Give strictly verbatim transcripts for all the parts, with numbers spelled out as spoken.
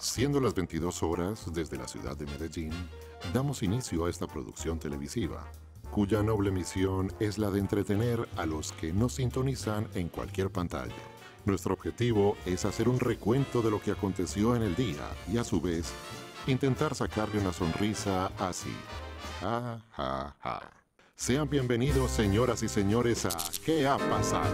Siendo las veintidós horas desde la ciudad de Medellín, damos inicio a esta producción televisiva, cuya noble misión es la de entretener a los que nos sintonizan en cualquier pantalla. Nuestro objetivo es hacer un recuento de lo que aconteció en el día y a su vez intentar sacarle una sonrisa así. Ja, ja, ja. Sean bienvenidos, señoras y señores, a ¿Qué ha pasado?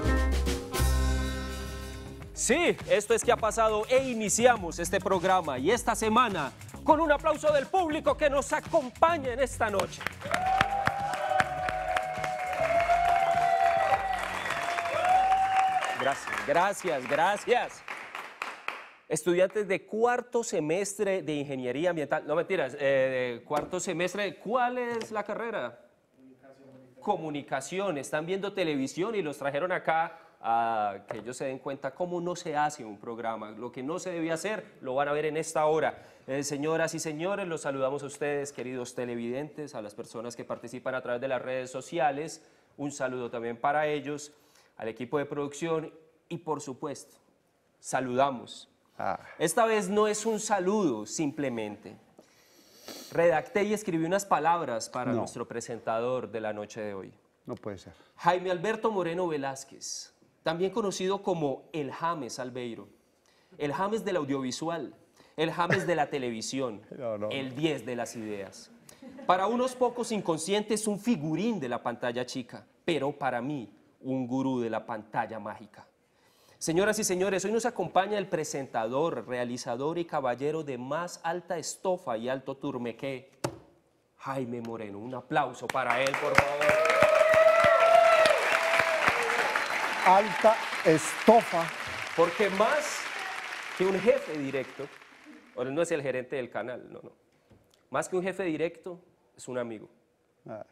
Sí, esto es ¿Qué ha pasado? E iniciamos este programa y esta semana con un aplauso del público que nos acompaña en esta noche. Gracias, gracias, gracias. Estudiantes de cuarto semestre de Ingeniería Ambiental, no mentiras, eh, de cuarto semestre, ¿cuál es la carrera? Comunicación. Comunicación, están viendo televisión y los trajeron acá a que ellos se den cuenta cómo no se hace un programa. Lo que no se debía hacer lo van a ver en esta hora. Eh, señoras y señores, los saludamos a ustedes, queridos televidentes, a las personas que participan a través de las redes sociales. Un saludo también para ellos, al equipo de producción y, por supuesto, saludamos. Ah. Esta vez no es un saludo simplemente. Redacté y escribí unas palabras para no. nuestro presentador de la noche de hoy. No puede ser. Jaime Alberto Moreno Velázquez, también conocido como el James Albeiro, el James del audiovisual, el James de la televisión, no, no. el diez de las ideas. Para unos pocos inconscientes, un figurín de la pantalla chica, pero para mí, un gurú de la pantalla mágica. Señoras y señores, hoy nos acompaña el presentador, realizador y caballero de más alta estofa y alto turmequé, Jaime Moreno. Un aplauso para él, por favor. Alta estofa. Porque más que un jefe directo, ahora no es el gerente del canal, no, no. Más que un jefe directo, es un amigo. Ah.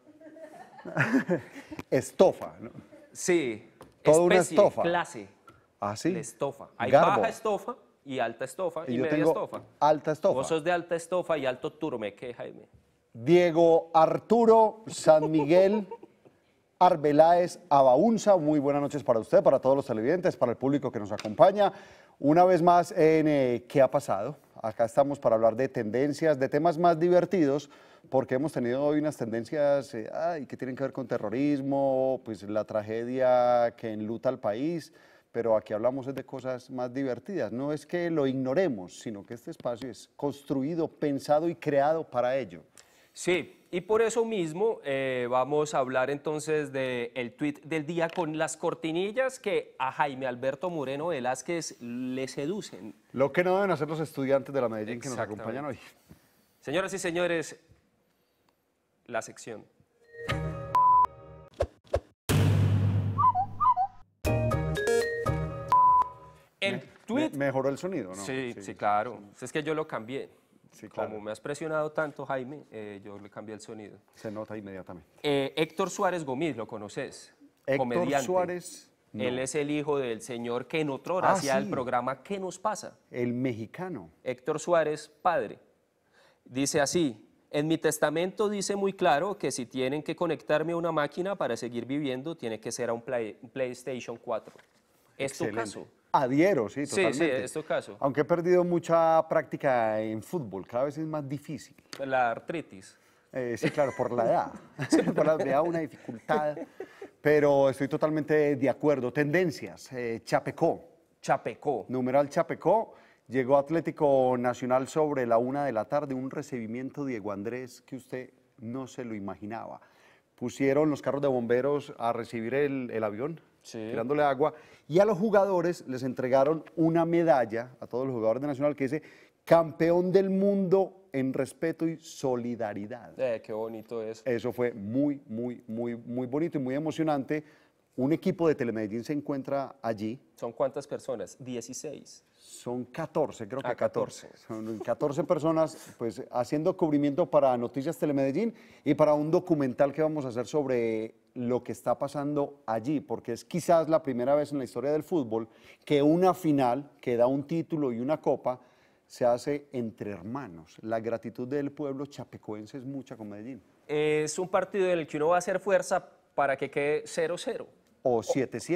Estofa, ¿no? Sí. Toda una especie, estofa. Clase. ¿Ah, sí? De estofa. Hay Garbo. baja estofa y alta estofa y, y y yo media tengo estofa. Alta estofa. Vos sos de alta estofa y alto turmeque, Jaime. Diego Arturo San Miguel Arbeláez Abaunza, muy buenas noches para usted, para todos los televidentes, para el público que nos acompaña. Una vez más en eh, ¿Qué ha pasado? Acá estamos para hablar de tendencias, de temas más divertidos, porque hemos tenido hoy unas tendencias eh, ay, que tienen que ver con terrorismo, pues la tragedia que enluta al país, pero aquí hablamos de cosas más divertidas. No es que lo ignoremos, sino que este espacio es construido, pensado y creado para ello. Sí, y por eso mismo eh, vamos a hablar entonces del tuit del día con las cortinillas que a Jaime Alberto Moreno Velázquez le seducen. Lo que no deben hacer los estudiantes de la Medellín que nos acompañan hoy. Señoras y señores, la sección. El tuit... Me, mejoró el sonido, ¿no? Sí, sí, sí claro. Sí. Es que yo lo cambié. Sí, claro. Como me has presionado tanto, Jaime, eh, yo le cambié el sonido. Se nota inmediatamente. Eh, Héctor Suárez Gómez, ¿lo conoces? Héctor Comediante. Suárez, no. Él es el hijo del señor que en otrora ah, hacía sí. el programa ¿Qué nos pasa? El mexicano. Héctor Suárez, padre. Dice así, en mi testamento dice muy claro que si tienen que conectarme a una máquina para seguir viviendo, tiene que ser a un, play, un PlayStation cuatro. ¿Es tu caso? Adhiero, sí, totalmente. Sí, sí, es tu caso. Aunque he perdido mucha práctica en fútbol, cada vez es más difícil. La artritis. Eh, sí, claro, por la edad. Por la edad, una dificultad. Pero estoy totalmente de acuerdo. Tendencias, eh, Chapecó. Chapecó. Numeral Chapecó. Llegó Atlético Nacional sobre la una de la tarde, un recibimiento Diego Andrés que usted no se lo imaginaba. Pusieron los carros de bomberos a recibir el, el avión, sí. tirándole agua, y a los jugadores les entregaron una medalla, a todos los jugadores de Nacional, que dice campeón del mundo en respeto y solidaridad. Eh, qué bonito es. Eso fue muy, muy, muy, muy bonito y muy emocionante. Un equipo de Telemedellín se encuentra allí. ¿Son cuántas personas? dieciséis. Son catorce, creo que ah, catorce. catorce. Son catorce personas pues, haciendo cubrimiento para Noticias Telemedellín y para un documental que vamos a hacer sobre lo que está pasando allí, porque es quizás la primera vez en la historia del fútbol que una final, que da un título y una copa, se hace entre hermanos. La gratitud del pueblo chapecoense es mucha con Medellín. Es un partido en el que uno va a hacer fuerza para que quede cero cero. O siete siete.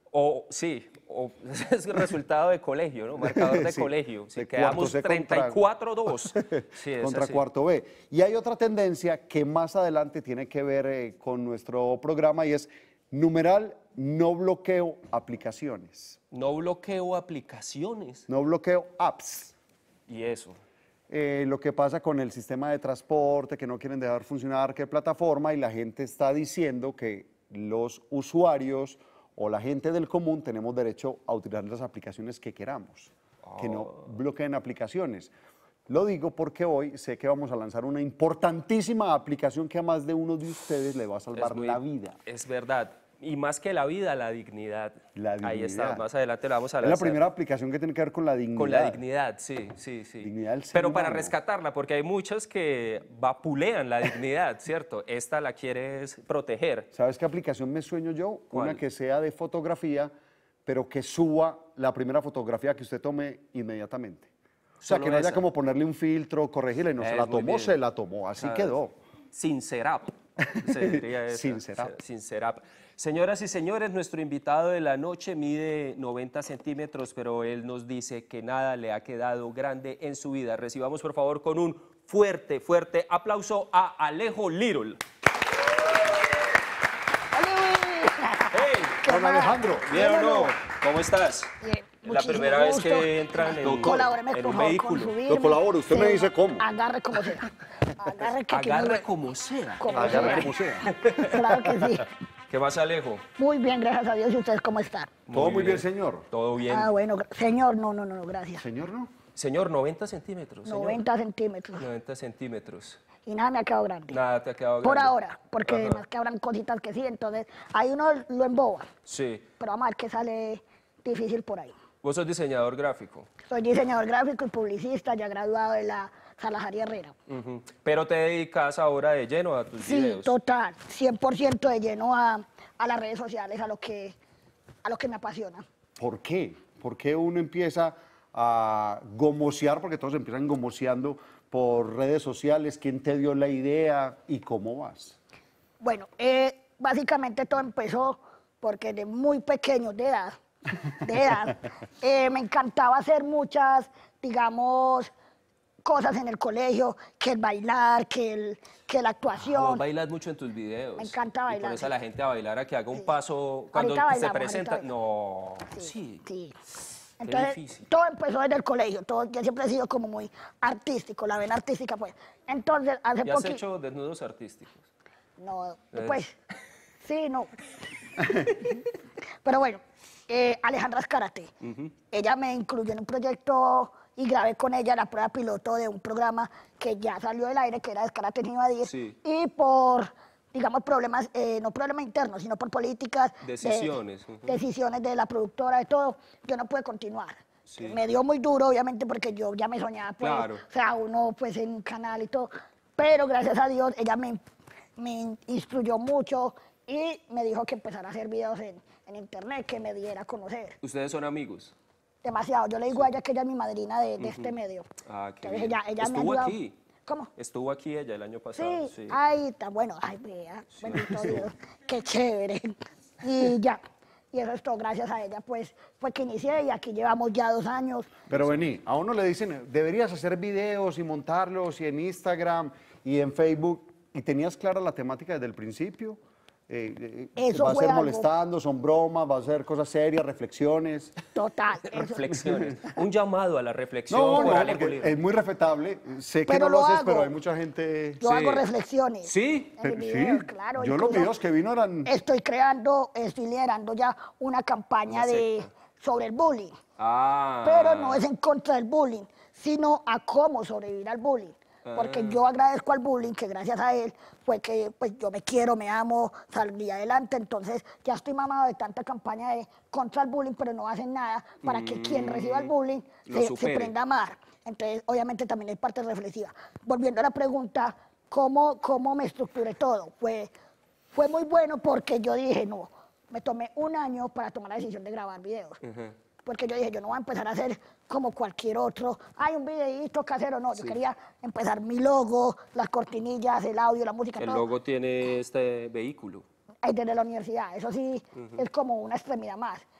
O, sí, o, es el resultado de colegio, ¿no? Marcador de Sí, colegio. Si de quedamos cuarto C treinta y cuatro a dos. Sí, es contra así. cuarto B. Y hay otra tendencia que más adelante tiene que ver eh, con nuestro programa y es numeral no bloqueo aplicaciones, No bloqueo aplicaciones. no bloqueo apps. Y eso. Eh, lo que pasa con el sistema de transporte, que no quieren dejar funcionar qué plataforma y la gente está diciendo que los usuarios o la gente del común tenemos derecho a utilizar las aplicaciones que queramos, que no bloqueen aplicaciones. Lo digo porque hoy sé que vamos a lanzar una importantísima aplicación que a más de uno de ustedes le va a salvar Es muy- la vida. Es verdad. Y más que la vida, la dignidad. La Ahí está. dignidad. Más adelante lo vamos a Es la lanzar. primera aplicación que tiene que ver con la dignidad. Con la dignidad, sí, sí, sí. Dignidad del ser Pero para humano. rescatarla, porque hay muchas que vapulean la dignidad, ¿cierto? Esta la quieres proteger. ¿Sabes qué aplicación me sueño yo? ¿Cuál? Una que sea de fotografía, pero que suba la primera fotografía que usted tome inmediatamente. O sea, Solo que no haya esa. como ponerle un filtro, corregirle, no, se Es la muy tomó, bien. se la tomó, así Ah, quedó. Sincerap. Se diría esa. Sincerap. Sincerap. Señoras y señores, nuestro invitado de la noche mide noventa centímetros, pero él nos dice que nada le ha quedado grande en su vida. Recibamos, por favor, con un fuerte, fuerte aplauso a Alejo Little. ¡Hey! Don Alejandro, ¿Bien o no? ¿Cómo estás? Bien, Es la muchísimo primera vez gusto. que entran en, Colabóreme, en por un favor, vehículo. con subirme. Lo colaboro, usted me Sí, dice cómo. Agarre como sea. Agarre que aquí Agarre muy- como sea. como Agarre sea. como sea. Claro que sí. ¿Qué más, Alejo? Muy bien, gracias a Dios. ¿Y ustedes cómo están? Todo muy bien, señor. Todo bien. Ah, bueno, gra- señor, no, no, no, no, gracias. Señor, ¿no? Señor, noventa centímetros. señor. noventa centímetros. noventa centímetros. Y nada me ha quedado grande. Nada te ha quedado Por grande. ahora, porque Ajá. además que habrán cositas que sí, entonces ahí uno lo emboba. Sí. Pero vamos a ver qué sale difícil por ahí. Vos sos diseñador gráfico. Soy diseñador gráfico y publicista, ya graduado de la Salazar y Herrera. Ujú. Pero te dedicas ahora de lleno a tus Sí, videos. total, cien por ciento de lleno a, a las redes sociales, a lo que, a lo que me apasiona. ¿Por qué? ¿Por qué uno empieza a gomosear? Porque todos empiezan gomoseando por redes sociales. ¿Quién te dio la idea y cómo vas? Bueno, eh, básicamente todo empezó porque de muy pequeño, de edad, de edad, eh, me encantaba hacer muchas, digamos, cosas en el colegio, que el bailar, que, el, que la Ah, vos actuación. bailas mucho en tus videos. Me encanta Y bailar, pones a sí. la gente a bailar a que haga un paso cuando Ahorita se bailamos, presenta. ahorita No, sí. Sí. Entonces, difícil. todo empezó desde el colegio, todo, yo siempre he sido como muy artístico, la vena artística, pues. Entonces, hace ¿Y has poquito... hecho desnudos artísticos? No, Es- pues, sí, no. Pero bueno, eh, Alejandra Escarate, ella me incluyó en un proyecto y grabé con ella la prueba piloto de un programa que ya salió del aire, que era Escarate sin Invadir, Sí. y por, digamos, problemas, eh, no problemas internos, sino por políticas, de- Decisiones, ujú. decisiones de la productora, de todo, yo no pude continuar. Sí. Me dio muy duro, obviamente, porque yo ya me soñaba, pues, Claro. o sea, uno pues en un canal y todo, pero gracias a Dios ella me, me instruyó mucho y me dijo que empezara a hacer videos en, en internet, que me diera a conocer. ¿Ustedes son amigos? Demasiado. Yo le digo a ella que ella es mi madrina de, de este medio. Ah, qué Entonces bien. ella, ella me ha Estuvo ayudado. aquí. ¿Cómo? Estuvo aquí ella el año Sí, pasado. Sí. ay, está bueno, ay, vea, bendito Dios, qué chévere. Y ya, y eso es todo, gracias a ella, pues, fue que inicié y aquí llevamos ya dos años. Pero vení, a uno le dicen, deberías hacer videos y montarlos y en Instagram y en Facebook. ¿Y tenías clara la temática desde el principio? Eh, eh, Eso ¿Va a fue ser algo- molestando, son bromas, va a ser cosas serias, reflexiones? Total. eso- Reflexiones. Un llamado a la reflexión No, por no, Alejo porque Little. es muy respetable. Sé que Pero no lo lo haces, hago. pero hay mucha gente... Yo Sí. hago reflexiones. ¿Sí? En Pero mis sí, videos, claro. yo los incluso videos que vino eran... Estoy creando, estoy liderando ya una campaña Una de, secta. sobre el bullying. Ah. Pero no es en contra del bullying, sino a cómo sobrevivir al bullying. Porque yo agradezco al bullying, que gracias a él fue que pues, yo me quiero, me amo, salí adelante. Entonces ya estoy mamado de tanta campaña de contra el bullying, pero no hacen nada para que quien reciba el bullying Lo se, se supere. prenda a amar. Entonces, obviamente también hay parte reflexiva. Volviendo a la pregunta, ¿cómo, cómo me estructuré todo? Fue, fue muy bueno porque yo dije, no, me tomé un año para tomar la decisión de grabar videos. Porque yo dije, yo no voy a empezar a hacer como cualquier otro, hay un videíto casero, no, yo quería empezar mi logo, las cortinillas, el audio, la música, El todo, logo tiene este vehículo. ahí desde la universidad, eso sí, es como una extremidad más.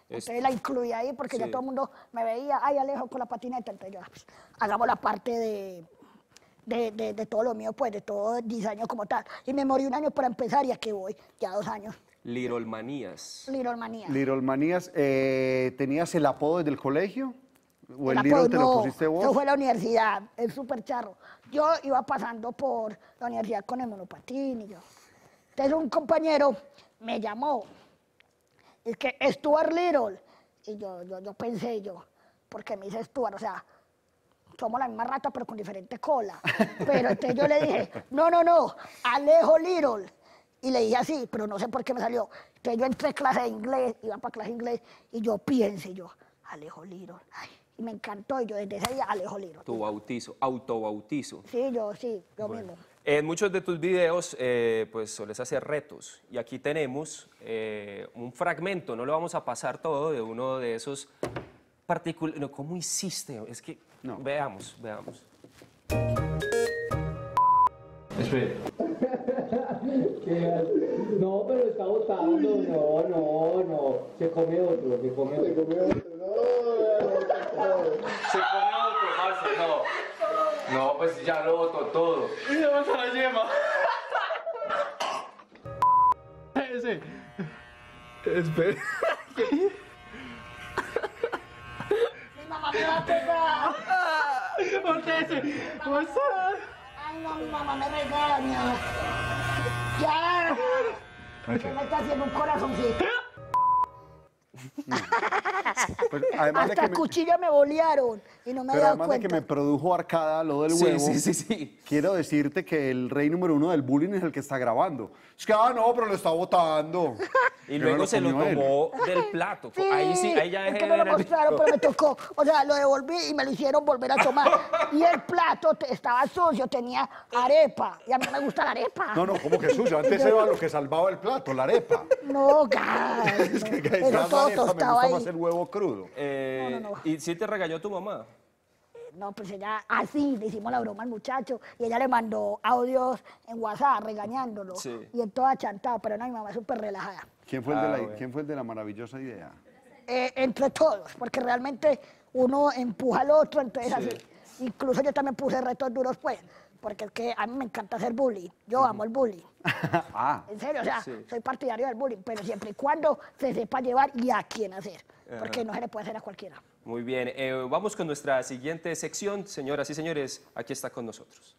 Entonces la incluí ahí porque Sí. ya todo el mundo me veía, ay, Alejo con la patineta. Entonces yo, pues, hagamos la parte de, de, de, de todo lo mío, pues, de todo el diseño como tal. Y me morí un año para empezar y aquí voy, ya dos años. Little Manías. Little Manía. Little Manías, eh, ¿tenías el apodo desde el colegio? ¿O el El Little apodo, te lo no, pusiste vos? Eso fue en la universidad, es súper charro. Yo iba pasando por la universidad con el monopatín y yo. Entonces un compañero me llamó, es que Stuart Little. Y yo, yo, yo pensé, yo, porque me dice Stuart, o sea, somos la misma rata pero con diferente cola. Pero entonces yo le dije, no, no, no, Alejo Little. Y le dije así, pero no sé por qué me salió. Entonces yo entré a clase de inglés, iba para clase de inglés, y yo piense, yo, Alejo Little. Ay, y me encantó, y yo desde ese día, Alejo Little. Tu bautizo, autobautizo. Sí, yo, sí, yo Bueno. mismo. En muchos de tus videos, eh, pues sueles hacer retos. Y aquí tenemos eh, un fragmento, no lo vamos a pasar todo, de uno de esos particulares. No, ¿cómo hiciste? Es que, No. veamos, veamos. Espere. No, pero está botando. No, no, no. Se come otro, se come otro. Se come otro. Se come otro, parce, no. No, pues ya lo botó todo. Y se bota la yema. Ese. Espere. Mi mamá me va a pegar. Voltese. What's up? Ay, no, mi mamá me regaña. Ya. ¿Qué me está haciendo un corazoncito? Pues, además de Hasta que el me- cuchillo me bolearon y no me Pero había dado además de que cuenta. me produjo arcada lo del Sí, huevo, sí, sí, sí. quiero decirte que el rey número uno del bullying es el que está grabando. Es que, ah, no, pero lo está botando. Y Que luego no se lo comió él. tomó del plato. Sí, Ahí sí, ahí ya es dejé que de me lo ver el mostraron, video. pero me tocó. O sea, lo devolví y me lo hicieron volver a tomar. Y el plato te- estaba sucio, tenía arepa. Y a mí no me gusta la arepa. No, no, como que sucio. Antes era lo que salvaba el plato, la arepa. No, gas. Es que Eso gas, la todo arepa, me tostado gusta ahí. más el huevo crudo. Eh, No, no, no. ¿Y sí te regañó tu mamá? No, pues ella, así le hicimos la broma al muchacho y ella le mandó audios en WhatsApp regañándolo. Sí. Y él todo achantado, pero no, mi mamá es súper relajada. ¿Quién fue, el de Ah, la, bueno. ¿Quién fue el de la maravillosa idea? Eh, entre todos, porque realmente uno empuja al otro, entonces Sí. así. Incluso yo también puse retos duros, pues, porque es que a mí me encanta hacer bullying. Yo amo el bullying. Ah, En serio, o sea, Sí. soy partidario del bullying, pero siempre y cuando se sepa llevar y a quién hacer. Porque no se le puede hacer a cualquiera. Muy bien, eh, vamos con nuestra siguiente sección. Señoras y señores, aquí está con nosotros.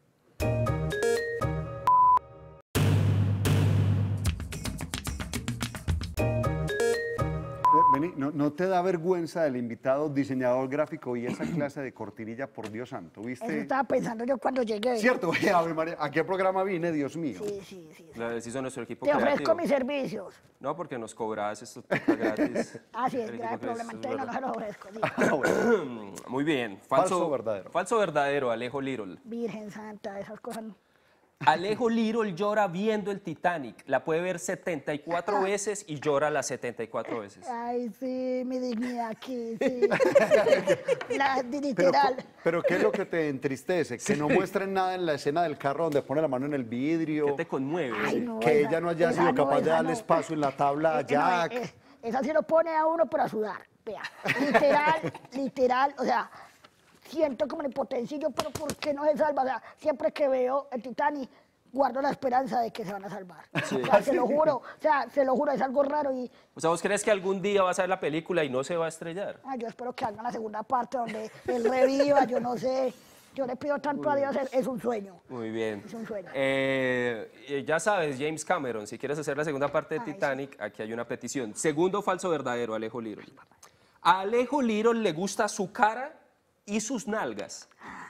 Eh, vení, ¿no, ¿no te da vergüenza del invitado diseñador gráfico y esa clase de cortinilla, por Dios santo? Eso ¿Viste? estaba pensando yo cuando llegué. Cierto, Ave María, ¿a qué programa vine, Dios mío? Sí, sí, sí. sí. La hizo nuestro equipo Te creativo. ofrezco mis servicios. No, porque nos cobras esto está gratis. Ah, sí, es El grave equipo problema. es Entonces no, no verdad. se los ofrezco. sí. Ah, bueno. Muy bien. Falso o verdadero. Falso o verdadero, Alejo Little. Virgen Santa, esas cosas. no. Alejo Little llora viendo el Titanic. La puede ver setenta y cuatro veces y llora las setenta y cuatro veces. Ay, sí, mi dignidad aquí, sí. La, Pero, literal. pero ¿qué es lo que te entristece? Que no muestren nada en la escena del carro donde pone la mano en el vidrio. ¿Qué te conmueve? Ay, no, que esa- ella no haya esa sido no, capaz de esa darle no. espacio en la tabla a Eh, no, Jack. eh, eh, esa sí lo pone a uno para sudar. Vea, literal, literal, o sea, siento como la impotencia y yo, pero ¿por qué no se salva? O sea, siempre que veo el Titanic, guardo la esperanza de que se van a salvar. O sea, se lo juro, o sea, se lo juro, es algo raro y O sea, ¿vos crees que algún día vas a ver la película y no se va a estrellar? ah, yo espero que hagan la segunda parte donde él reviva, yo no sé. Yo le pido tanto a Dios, es un sueño. Muy bien. Es un sueño. Eh, eh, ya sabes, James Cameron, si quieres hacer la segunda parte de Ay, sí. Titanic, aquí hay una petición. Segundo falso verdadero, Alejo Little. A Alejo Little le gusta su cara y sus nalgas.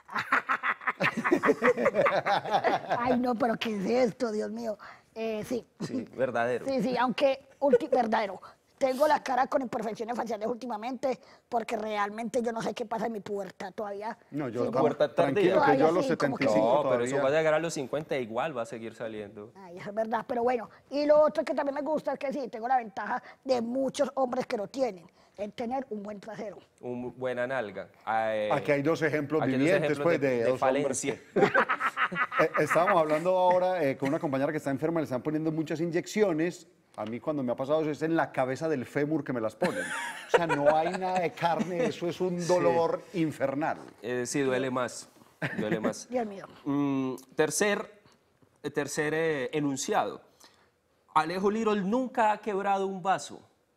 Ay, no, pero ¿qué es esto, Dios mío? Eh, sí. Sí, verdadero. Sí, sí, aunque ulti- verdadero. Tengo la cara con imperfecciones faciales últimamente porque realmente yo no sé qué pasa en mi pubertad todavía. No, yo Sí, estaba puerta tranquilo tardía. que yo a Todavía los sí, como que setenta y cinco No, pero eso todavía. va a llegar a los cincuenta igual va a seguir saliendo. Ay, eso es verdad, pero bueno. Y lo otro que también me gusta es que sí, tengo la ventaja de muchos hombres que lo tienen, es tener un buen trasero. Un buena nalga. Eh, Aquí hay dos ejemplos aquí hay dos vivientes, ejemplos pues, de, de, de dos falencia. hombres. Eh, estábamos hablando ahora eh, con una compañera que está enferma, le están poniendo muchas inyecciones A mí cuando me ha pasado eso es en la cabeza del fémur que me las ponen. O sea, no hay nada de carne, eso es un dolor infernal. Eh, sí, duele más. Duele más. Dios mío. Mm, tercer eh, tercer eh, enunciado. Alejo Little nunca ha quebrado un vaso.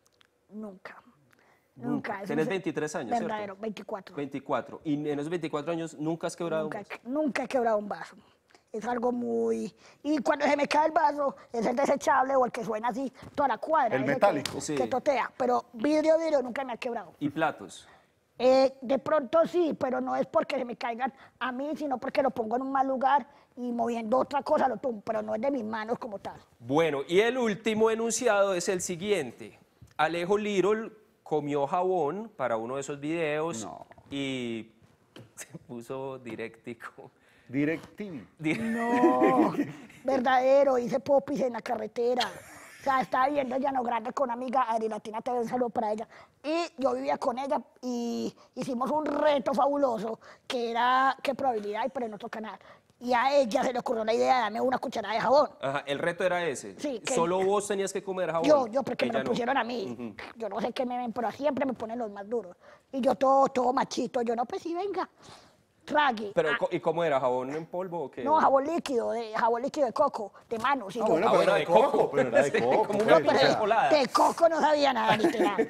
Nunca. Nunca. Eso Tienes es veintitrés años, verdadero, ¿cierto? veinticuatro. veinticuatro. Y en esos veinticuatro años nunca has quebrado Nunca, un vaso. nunca he quebrado un vaso. Es algo muy... Y cuando se me cae el vaso, es el desechable o el que suena así toda la cuadra. El ese metálico. Que, Sí. que totea. Pero vidrio, vidrio nunca me ha quebrado. ¿Y platos? Eh, de pronto sí, pero no es porque se me caigan a mí, sino porque lo pongo en un mal lugar y moviendo otra cosa lo tumbo, pero no es de mis manos como tal. Bueno, y el último enunciado es el siguiente. Alejo Little comió jabón para uno de esos videos No. y se puso directico. DirecTV. Di- No, verdadero, hice popis en la carretera. O sea, estaba viendo Llano Grande con una amiga, Adri Latina, te doy un saludo para ella. Y yo vivía con ella y hicimos un reto fabuloso que era qué probabilidad hay, pero en otro canal. Y a ella se le ocurrió la idea de darme una cucharada de jabón. Ajá, el reto era ese. Sí, que- Solo vos tenías que comer jabón. Yo, yo, porque me ella lo no. pusieron a mí. Yo no sé qué me ven, pero siempre me ponen los más duros. Y yo todo, todo machito, yo no, pues sí, venga, trague. Pero, Ah, co- ¿y cómo era? ¿Jabón en polvo o qué? no, jabón líquido, de, jabón líquido de coco, de manos. Y Ah, yo, bueno, Ah, pero bueno, era de de coco, coco. pero era de Sí, coco. como pues, una o sea, pera colada. de coco no sabía nada, literal.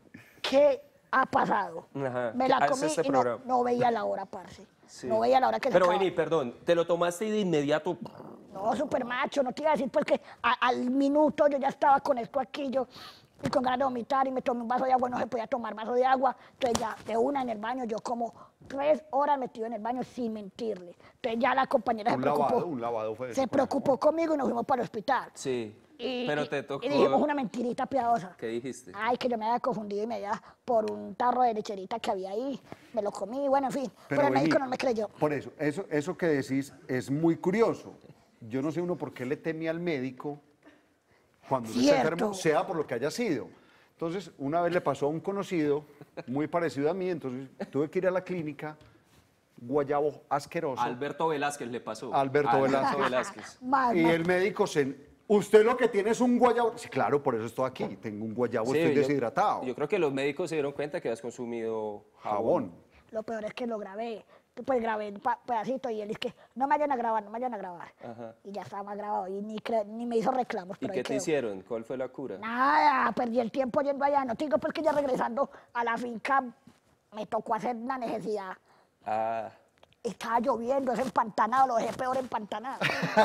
¿Qué ha pasado? Ajá, Me ¿qué la hace comí este y no, programa? no veía la hora, parce. Sí. No veía la hora que se Pero acababa. vení, perdón, te lo tomaste y de inmediato. No, súper macho, no te iba a decir pues que a- al minuto yo ya estaba con esto aquí, yo y con ganas de vomitar y me tomé un vaso de agua, no se podía tomar vaso de agua, entonces ya de una en el baño, yo como tres horas metido en el baño sin mentirle. Entonces ya la compañera se Un preocupó. lavado, un lavado fue eso, Se con preocupó conmigo y nos fuimos para el hospital. Sí. Y, Pero y- te tocó. y dijimos una mentirita piadosa. ¿Qué dijiste? Ay, que yo me había confundido y me había por un tarro de lecherita que había ahí, me lo comí, bueno, en fin. Pero, el vení, médico no me creyó. Por eso, eso, eso que decís es muy curioso. Yo no sé uno por qué le teme al médico cuando uno está Cierto. enfermo, sea por lo que haya sido. Entonces, una vez le pasó a un conocido muy parecido a mí, entonces tuve que ir a la clínica, guayabo asqueroso. Alberto Velázquez le pasó. Alberto Velázquez. Velázquez. Más, Y más. el médico se... Usted lo que tiene es un guayabo. Sí, claro, por eso estoy aquí. Tengo un guayabo, Sí, estoy yo- deshidratado. Yo, creo que los médicos se dieron cuenta que has consumido jabón. Jabón. Lo peor es que lo grabé. Pues grabé un pa- pedacito y él es que no me vayan a grabar, no me vayan a grabar. Ajá. Y ya estaba más grabado y ni, cre- ni me hizo reclamos. ¿Y pero ahí qué te quedó. hicieron? ¿Cuál fue la cura? Nada, perdí el tiempo yendo allá. No te digo pues que ya regresando a la finca me tocó hacer la necesidad. Ah. Estaba lloviendo, es empantanado, lo dejé peor empantanado.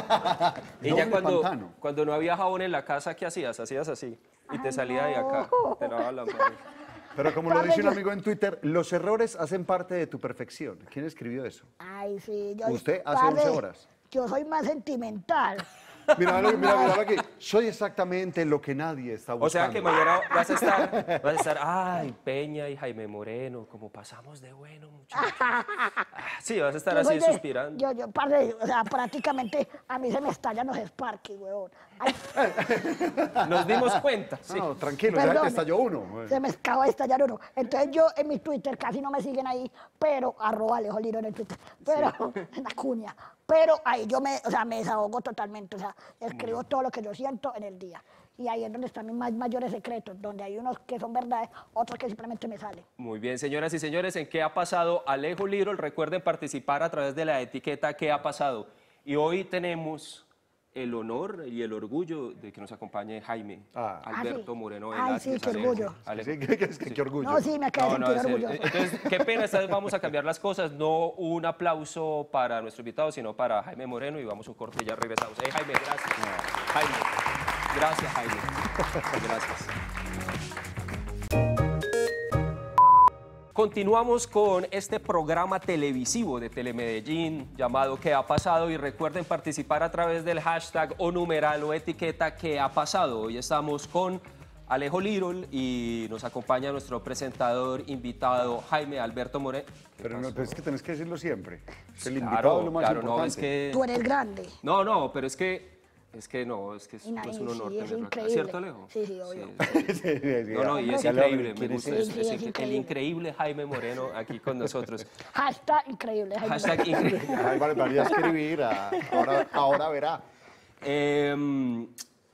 Y Doble ya cuando, pantano. cuando no había jabón en la casa, ¿qué hacías? Hacías así. Y te Ay, salía de acá. no. Te lavabas las manos. Pero como lo Padre, dice un yo- amigo en Twitter, los errores hacen parte de tu perfección. ¿Quién escribió eso? Ay, sí. Yo, Usted hace padre, once horas. Yo soy más sentimental. Mira, mira, mira, mira aquí. Soy exactamente lo que nadie está buscando. O sea que mañana vas a estar, vas a estar, ay, Peña y Jaime Moreno, como pasamos de bueno, muchachos. Ah, sí, vas a estar Yo soy así de- suspirando. Yo, yo, padre, o sea, prácticamente a mí se me estallan los Sparky, huevón. Ay, Nos dimos cuenta. Sí. No, tranquilo, ya te perdón, estalló uno. Se me acaba de estallar uno. Entonces yo en mi Twitter casi no me siguen ahí, pero arroba Alejo Liro en el Twitter, pero en la cuña. Pero ahí yo me, o sea, me desahogo totalmente, o sea, escribo todo lo que yo siento en el día. Y ahí es donde están mis más mayores secretos, donde hay unos que son verdades, otros que simplemente me salen. Muy bien, señoras y señores, ¿en qué ha pasado Alejo Little? Recuerden participar a través de la etiqueta ¿Qué ha pasado? Y hoy tenemos el honor y el orgullo de que nos acompañe Jaime Ah. Alberto Ah, sí. Moreno Ay, Velázquez. sí, qué Alejo. orgullo. Alejo. Sí, qué, qué- qué- qué orgullo. No, sí, me acabo de No, no, sentir es el- orgulloso. entonces, qué pena, esta vez vamos a cambiar las cosas, no un aplauso para nuestro invitado, sino para Jaime Moreno y vamos a un corte y ya regresamos. Eh, Jaime, gracias. Jaime, gracias, Jaime. Gracias. Continuamos con este programa televisivo de Telemedellín llamado ¿Qué ha pasado? Y recuerden participar a través del hashtag o numeral o etiqueta ¿Qué ha pasado? Hoy estamos con Alejo Little y nos acompaña nuestro presentador invitado Jaime Alberto Moreno. Pero no, pues es que tenés que decirlo siempre. El invitado Claro, es lo más claro, no, importante. es que... Tú eres grande. No, no, pero es que... Es que no, es que es, Y nadie- es un honor sí, es tenerlo acá. increíble. ¿Cierto, Alejo? Sí, sí, obvio. Sí, sí, sí, No, no, y es ya le voy a increíble, ver me quién es gusta. ese. Es, Sí, sí, es es inc- el increíble. increíble Jaime Moreno aquí con nosotros. Hashtag increíble. Jaime. Hashtag increíble. Ay, vale, vale, a escribir. a- ahora, ahora verá. Em,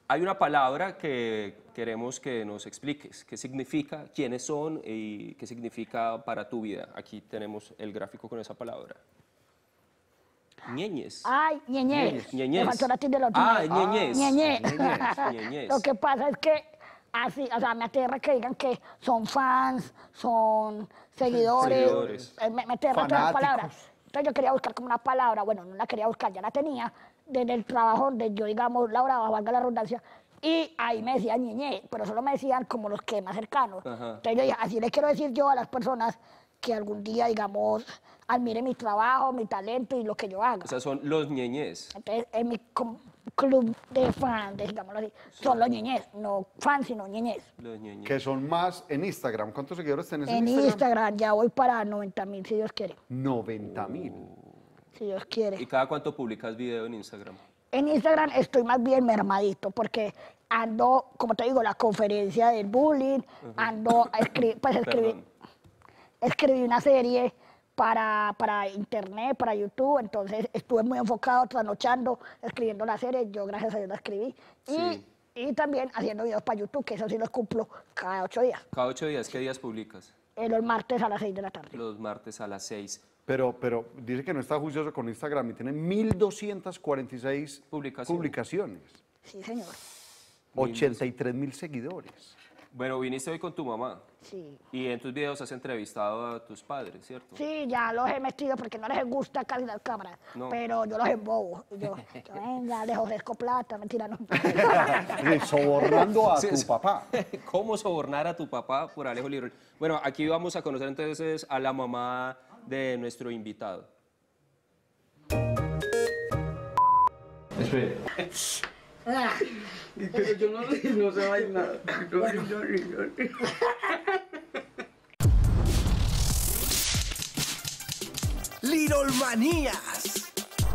hay una palabra que queremos que nos expliques. ¿Qué significa? ¿Quiénes son? ¿Y qué significa para tu vida? Aquí tenemos el gráfico con esa palabra. Ñeñez. Ay, ñeñez. Ñeñez. Me faltó la tilde de los Ah, ñeñez. ñeñez. Ñeñez. Ñeñez, ñeñez. Lo que pasa es que así, o sea, me aterra que digan que son fans, son seguidores. Seguidores. Eh, Me, me aterra todas las Fanáticos. palabras. Entonces yo quería buscar como una palabra, bueno, no la quería buscar, ya la tenía, desde el trabajo donde yo, digamos, laboraba, valga la redundancia, y ahí me decían ñeñez, pero solo me decían como los que más cercanos. Ajá. Entonces yo dije, así le quiero decir yo a las personas que algún día, digamos, admiren mi trabajo, mi talento y lo que yo haga. O sea, son los ñeñez. Entonces, en mi com- club de fans, digámoslo así, son los ñeñez, no fans, sino ñeñez. Los ñeñez. Que son más en Instagram. ¿Cuántos seguidores tenés en, En Instagram? Instagram ya voy para noventa mil, si Dios quiere. noventa mil. Si Dios quiere. ¿Y cada cuánto publicas video en Instagram? En Instagram estoy más bien mermadito porque ando, como te digo, la conferencia del bullying, ando a escribir, pues escribí, Perdón. escribí una serie para, para internet, para YouTube, entonces estuve muy enfocado, trasnochando, escribiendo la serie, yo gracias a Dios la escribí. Y, Sí. y también haciendo videos para YouTube, que eso sí los cumplo cada ocho días, Cada ocho días, ¿qué días publicas? eh, los martes a las seis de la tarde. Los martes a las seis. Pero, pero dice que no está juicioso con Instagram y tiene mil doscientas cuarenta y seis Publicaciones. publicaciones. Sí, señor. ochenta y tres mil seguidores. Bueno, viniste hoy con tu mamá. Sí. Y en tus videos has entrevistado a tus padres, ¿cierto? Sí, ya los he metido porque no les gusta casi las cámaras, No. pero yo los embobo. Y Yo, yo, venga, les ofrezco plata, mentira, no. Eh, Sobornando a Sí, tu sí. papá. ¿Cómo sobornar a tu papá por Alejo Libre? Bueno, aquí vamos a conocer entonces a la mamá de nuestro invitado. Espere. Ah, Pero yo no, no sé bailar. Little Manías.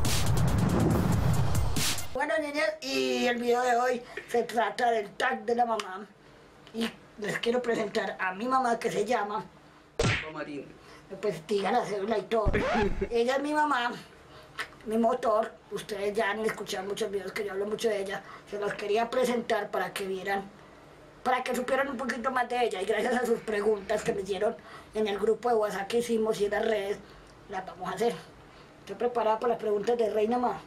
Bueno, niñas, y el video de hoy se trata del tag de la mamá. Y les quiero presentar a mi mamá que se llama, Marín. pues diga la cédula y todo. Ella es mi mamá, mi motor. Ustedes ya han escuchado muchos videos que yo hablo mucho de ella. Se los quería presentar para que vieran, para que supieran un poquito más de ella. Y gracias a sus preguntas que me hicieron en el grupo de WhatsApp que hicimos y en las redes, las vamos a hacer. ¿Estoy preparada para las preguntas de Reina Ma?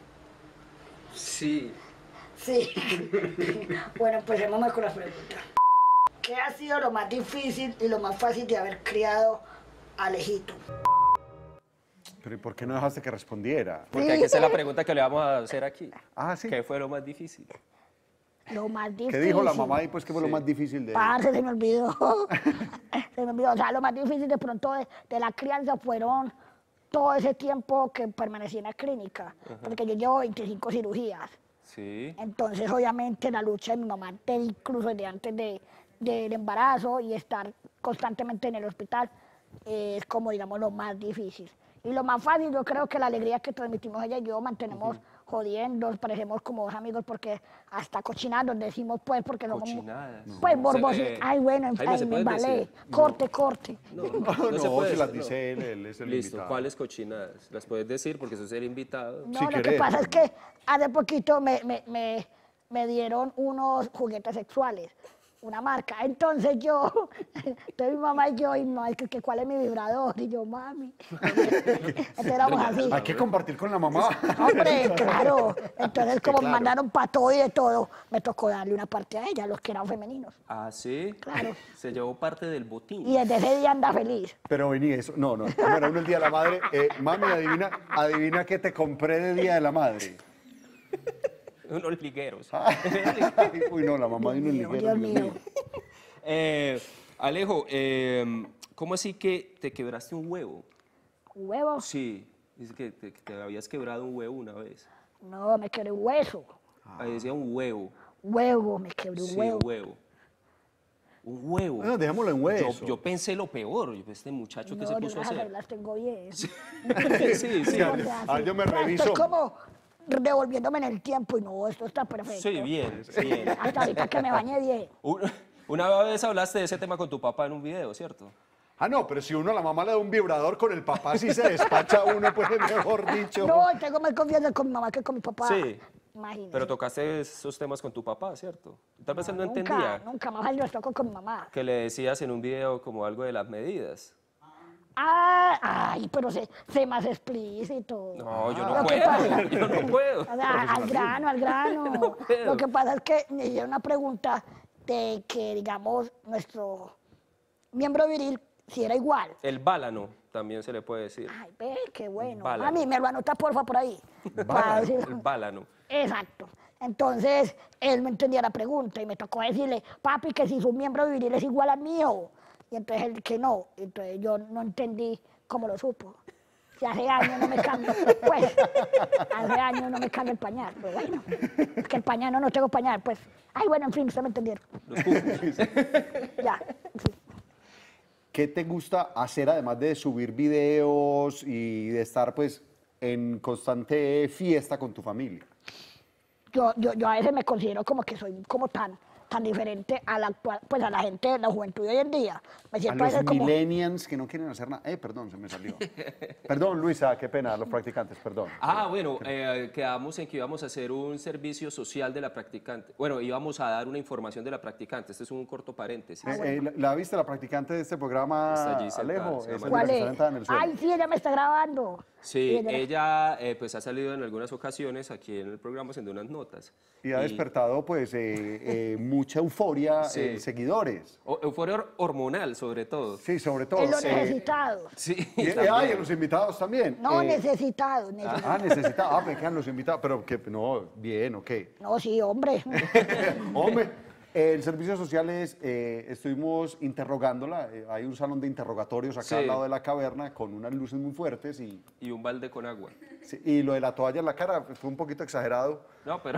Sí. Sí. Bueno, empecemos más con las preguntas. ¿Qué ha sido lo más difícil y lo más fácil de haber criado a Alejito? Pero ¿y por qué no dejaste que respondiera? Porque hay que hacer la pregunta que le vamos a hacer aquí. Ah, sí. ¿Qué fue lo más difícil? Lo más difícil. ¿Qué dijo la mamá y pues qué fue lo Sí. más difícil de Parce, se me olvidó. Se me olvidó. O sea, lo más difícil de pronto de, de la crianza fueron todo ese tiempo que permanecí en la clínica. Porque yo llevo veinticinco cirugías. Sí. Entonces, obviamente, la lucha de mi mamá, de- incluso desde antes de, del embarazo y estar constantemente en el hospital, eh, es como, digamos, lo más difícil. Y lo más fácil, yo creo que la alegría que transmitimos ella y yo, mantenemos jodiendo, parecemos como dos amigos, porque hasta cochinadas decimos, pues, porque no como... Cochinadas. Pues, No. borbosi- Se- eh, ay, bueno, Jaime, ay, ¿se me puede embalé. decir? Corte, corte. No, No, no se puede si las decir, no. dice él, él es el Listo, invitado. ¿cuáles cochinadas? ¿Las puedes decir? Porque sos el invitado. No, Si lo que querés. pasa es que hace poquito me, me, me, me dieron unos juguetes sexuales, una marca. Entonces yo, entonces mi mamá y yo, y mi mamá, que, que cuál es mi vibrador, y yo, mami. Entonces éramos así. Hay que compartir con la mamá. Hombre, claro. Entonces, como me mandaron para todo y de todo, me tocó darle una parte a ella, los que eran femeninos. Ah, sí. Claro. Se llevó parte del botín. Y desde ese día anda feliz. Pero vení, eso, no, no. Bueno, uno el Día de la Madre. Eh, mami, adivina, adivina qué te compré de Día de la Madre. Unos ligueros. Ay, uy, no, la mamá de unos Dios mío, ligueros, Dios Dios mío. mío. Eh, Alejo, eh, ¿cómo así que te quebraste un huevo? ¿Huevos? Sí, dice que te, que te habías quebrado un huevo una vez. No, me quebré un hueso. Ahí decía un huevo. Huevo, me quebré un Sí, huevo. un huevo. Un huevo. Bueno, dejémoslo en Yo, hueso. yo pensé lo peor. Yo, este muchacho que No, se yo puso a gracias a hacer. Dios las tengo bien. Sí, sí. a O ver, sea, ah, sí. yo me O sea, reviso. Esto es como devolviéndome en el tiempo y no, esto está perfecto. Sí, bien, bien. Hasta ahorita que me bañé bien. Una, una vez hablaste de ese tema con tu papá en un video, ¿cierto? Ah, no, pero si uno a la mamá le da un vibrador con el papá, si se despacha uno, pues mejor dicho. No, tengo más confianza con mi mamá que con mi papá. Sí. imagínese. Pero tocaste esos temas con tu papá, ¿cierto? Tal vez él no nunca, entendía. Nunca, más los toco con mi mamá. Que le decías en un video como algo de las medidas. Ah, ay, pero sé, sé más explícito. No, yo Lo no que puedo, pasa- yo no puedo. O sea, al grano, al grano. No puedo. Lo que pasa es que me hicieron una pregunta de que, digamos, nuestro miembro viril, si era igual. El bálano también se le puede decir. Ay, ve, qué bueno. Bálano. A mí me lo anota, porfa, por ahí. Para decir- El bálano. Exacto. Entonces, él no entendía la pregunta y me tocó decirle, papi, que si su miembro viril es igual al mío. Y entonces él que no. Entonces yo no entendí cómo lo supo. Si hace años no me cambio, pues, hace años no me cambio el pañal. Pero bueno, es que el pañal no, no tengo pañal, pues. Ay, bueno, en fin, ustedes me entendieron. Ya, sí. ¿Qué te gusta hacer además de subir videos y de estar pues en constante fiesta con tu familia? Yo, yo, yo a veces me considero como que soy como tan, tan diferente a la actual, pues a la gente de la juventud de hoy en día. Me A siento a los veces como... millennials que no quieren hacer nada. Eh, perdón, se me salió. Perdón, Luisa, qué pena, los practicantes, perdón. Ah, bueno, eh, quedamos en que íbamos a hacer un servicio social de la practicante. Bueno, íbamos a dar una información de la practicante. Este es un corto paréntesis. Eh, eh, ¿la, la viste la practicante de este programa, Está allí sentada, Alejo? se llama Esa ¿Cuál la que es? está sentada en el suelo. Ay, sí, ella me está grabando. Sí, ella- ella eh, pues ha salido en algunas ocasiones aquí en el programa haciendo unas notas. Y ha despertado pues eh, eh, mucha euforia Sí. en seguidores. O- euforia hor- hormonal, sobre todo. Sí, sobre todo. En los eh, necesitados. Sí, y, eh, también. ay, en los invitados también. No, eh, necesitados. necesitados. Ah, necesitados. Ah, me quedan los invitados. Pero que no, bien, ok. No, sí, hombre. Hombre, el servicio social es, eh, estuvimos interrogándola. eh, hay un salón de interrogatorios acá Sí. al lado de la caverna con unas luces muy fuertes y, Y un balde con agua. sí, y lo de la toalla en la cara fue un poquito exagerado. No, pero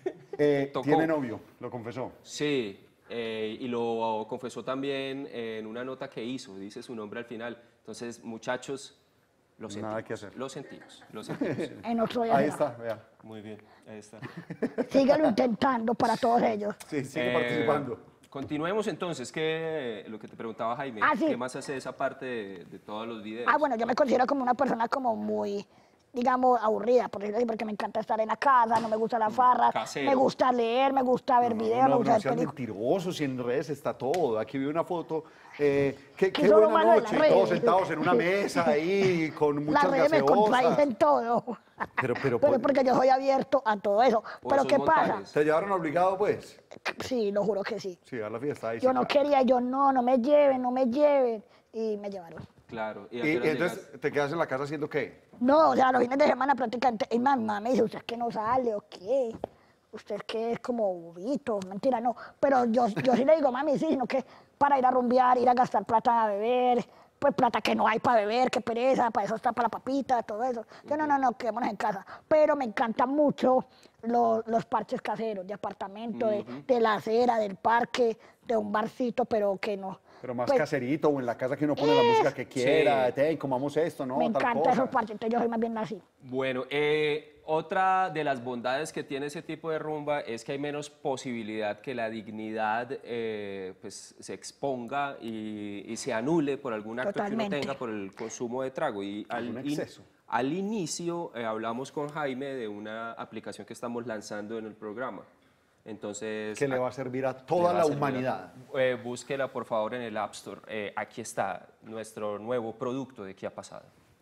Eh, Tocó. tiene novio, lo confesó. sí, eh, y lo confesó también en una nota que hizo, dice su nombre al final. Entonces, muchachos, lo sentimos. Nada que hacer. Lo sentimos, lo sentimos. En otro día Ahí será. está, vea. Muy bien, ahí está. Síguelo intentando para todos ellos. Sí, sigue Eh, participando. Continuemos entonces, que lo que te preguntaba Jaime, Ah, sí. ¿qué más hace esa parte de, de todos los videos? Ah, bueno, yo me considero como una persona como muy, digamos, aburrida, por decirlo así, porque me encanta estar en la casa, no me gusta la farra, Casero. me gusta leer, me gusta ver videos, me No, gusta no ver sean películas. mentirosos y en redes está todo. Aquí vi una foto. Eh, qué Que qué son lo buena malo de las noche. Todos redes. sentados en una mesa ahí con Las muchas redes me gaseosas. contradicen todo. Pero, pero, Pero pues, porque yo soy abierto a todo eso. Por Pero esos ¿qué pasa? montajes. ¿te llevaron obligado, pues? Sí, lo juro que sí. Sí, a la fiesta. Ahí Yo sí, no claro. quería, yo no, no me lleven, no me lleven. Y me llevaron. Claro. ¿Y, a Y, qué hora y entonces, llegas? ¿te quedas en la casa haciendo qué? No, o sea, los fines de semana prácticamente. Y mi mamá me dice, ¿usted es que no sale o qué? ¿Usted es que es como bobito? Mentira, no. Pero yo, yo sí le digo, mami, sí, sino que para ir a rumbear, ir a gastar plata a beber, pues plata que no hay para beber, qué pereza, para eso está para la papita, todo eso. Yo no, no, no, quedémonos en casa. Pero me encantan mucho los, los parches caseros, de apartamento, de, de la acera, del parque, de un barcito, pero que no. Pero más Pues, caserito o en la casa que uno pone la música que quiera. Sí. Hey, comamos esto, ¿no? Me Tal encantan cosa. esos parches, entonces yo soy más bien así. Bueno, eh, otra de las bondades que tiene ese tipo de rumba es que hay menos posibilidad que la dignidad eh, pues, se exponga y, y se anule por algún acto que Totalmente. uno tenga por el consumo de trago. Y al, un in- exceso. al inicio eh, hablamos con Jaime de una aplicación que estamos lanzando en el programa. Entonces, Que le va a servir a toda le va la a servir a- humanidad. eh, búsquela por favor en el App Store. Eh, aquí está nuestro nuevo producto de ¿Qué ha pasado?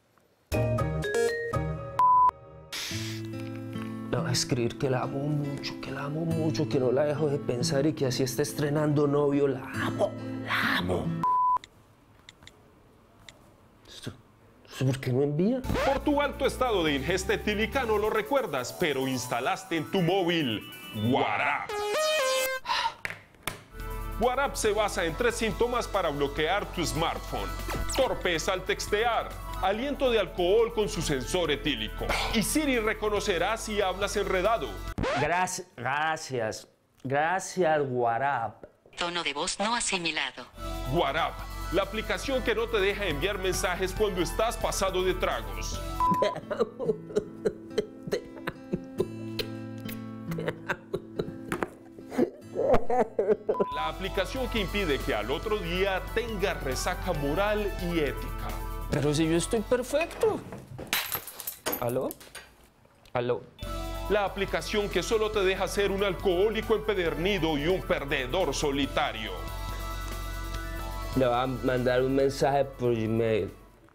Le voy a escribir que la amo mucho, que la amo mucho, que no la dejo de pensar y que así está estrenando novio. La amo, la amo. ¿Esto, esto por qué no envía? Por tu alto estado de ingesta etílica no lo recuerdas, pero instalaste en tu móvil WhatsApp. WhatsApp se basa en tres síntomas para bloquear tu smartphone. Torpeza al textear, aliento de alcohol con su sensor etílico. Y Siri reconocerá si hablas enredado. Gracias, gracias, gracias, WhatsApp. Tono de voz no asimilado. WhatsApp, la aplicación que no te deja enviar mensajes cuando estás pasado de tragos. La aplicación que impide que al otro día tengas resaca moral y ética. Pero si yo estoy perfecto. ¿Aló? ¿Aló? la aplicación que solo te deja ser un alcohólico empedernido y un perdedor solitario. Le va a mandar un mensaje por Gmail.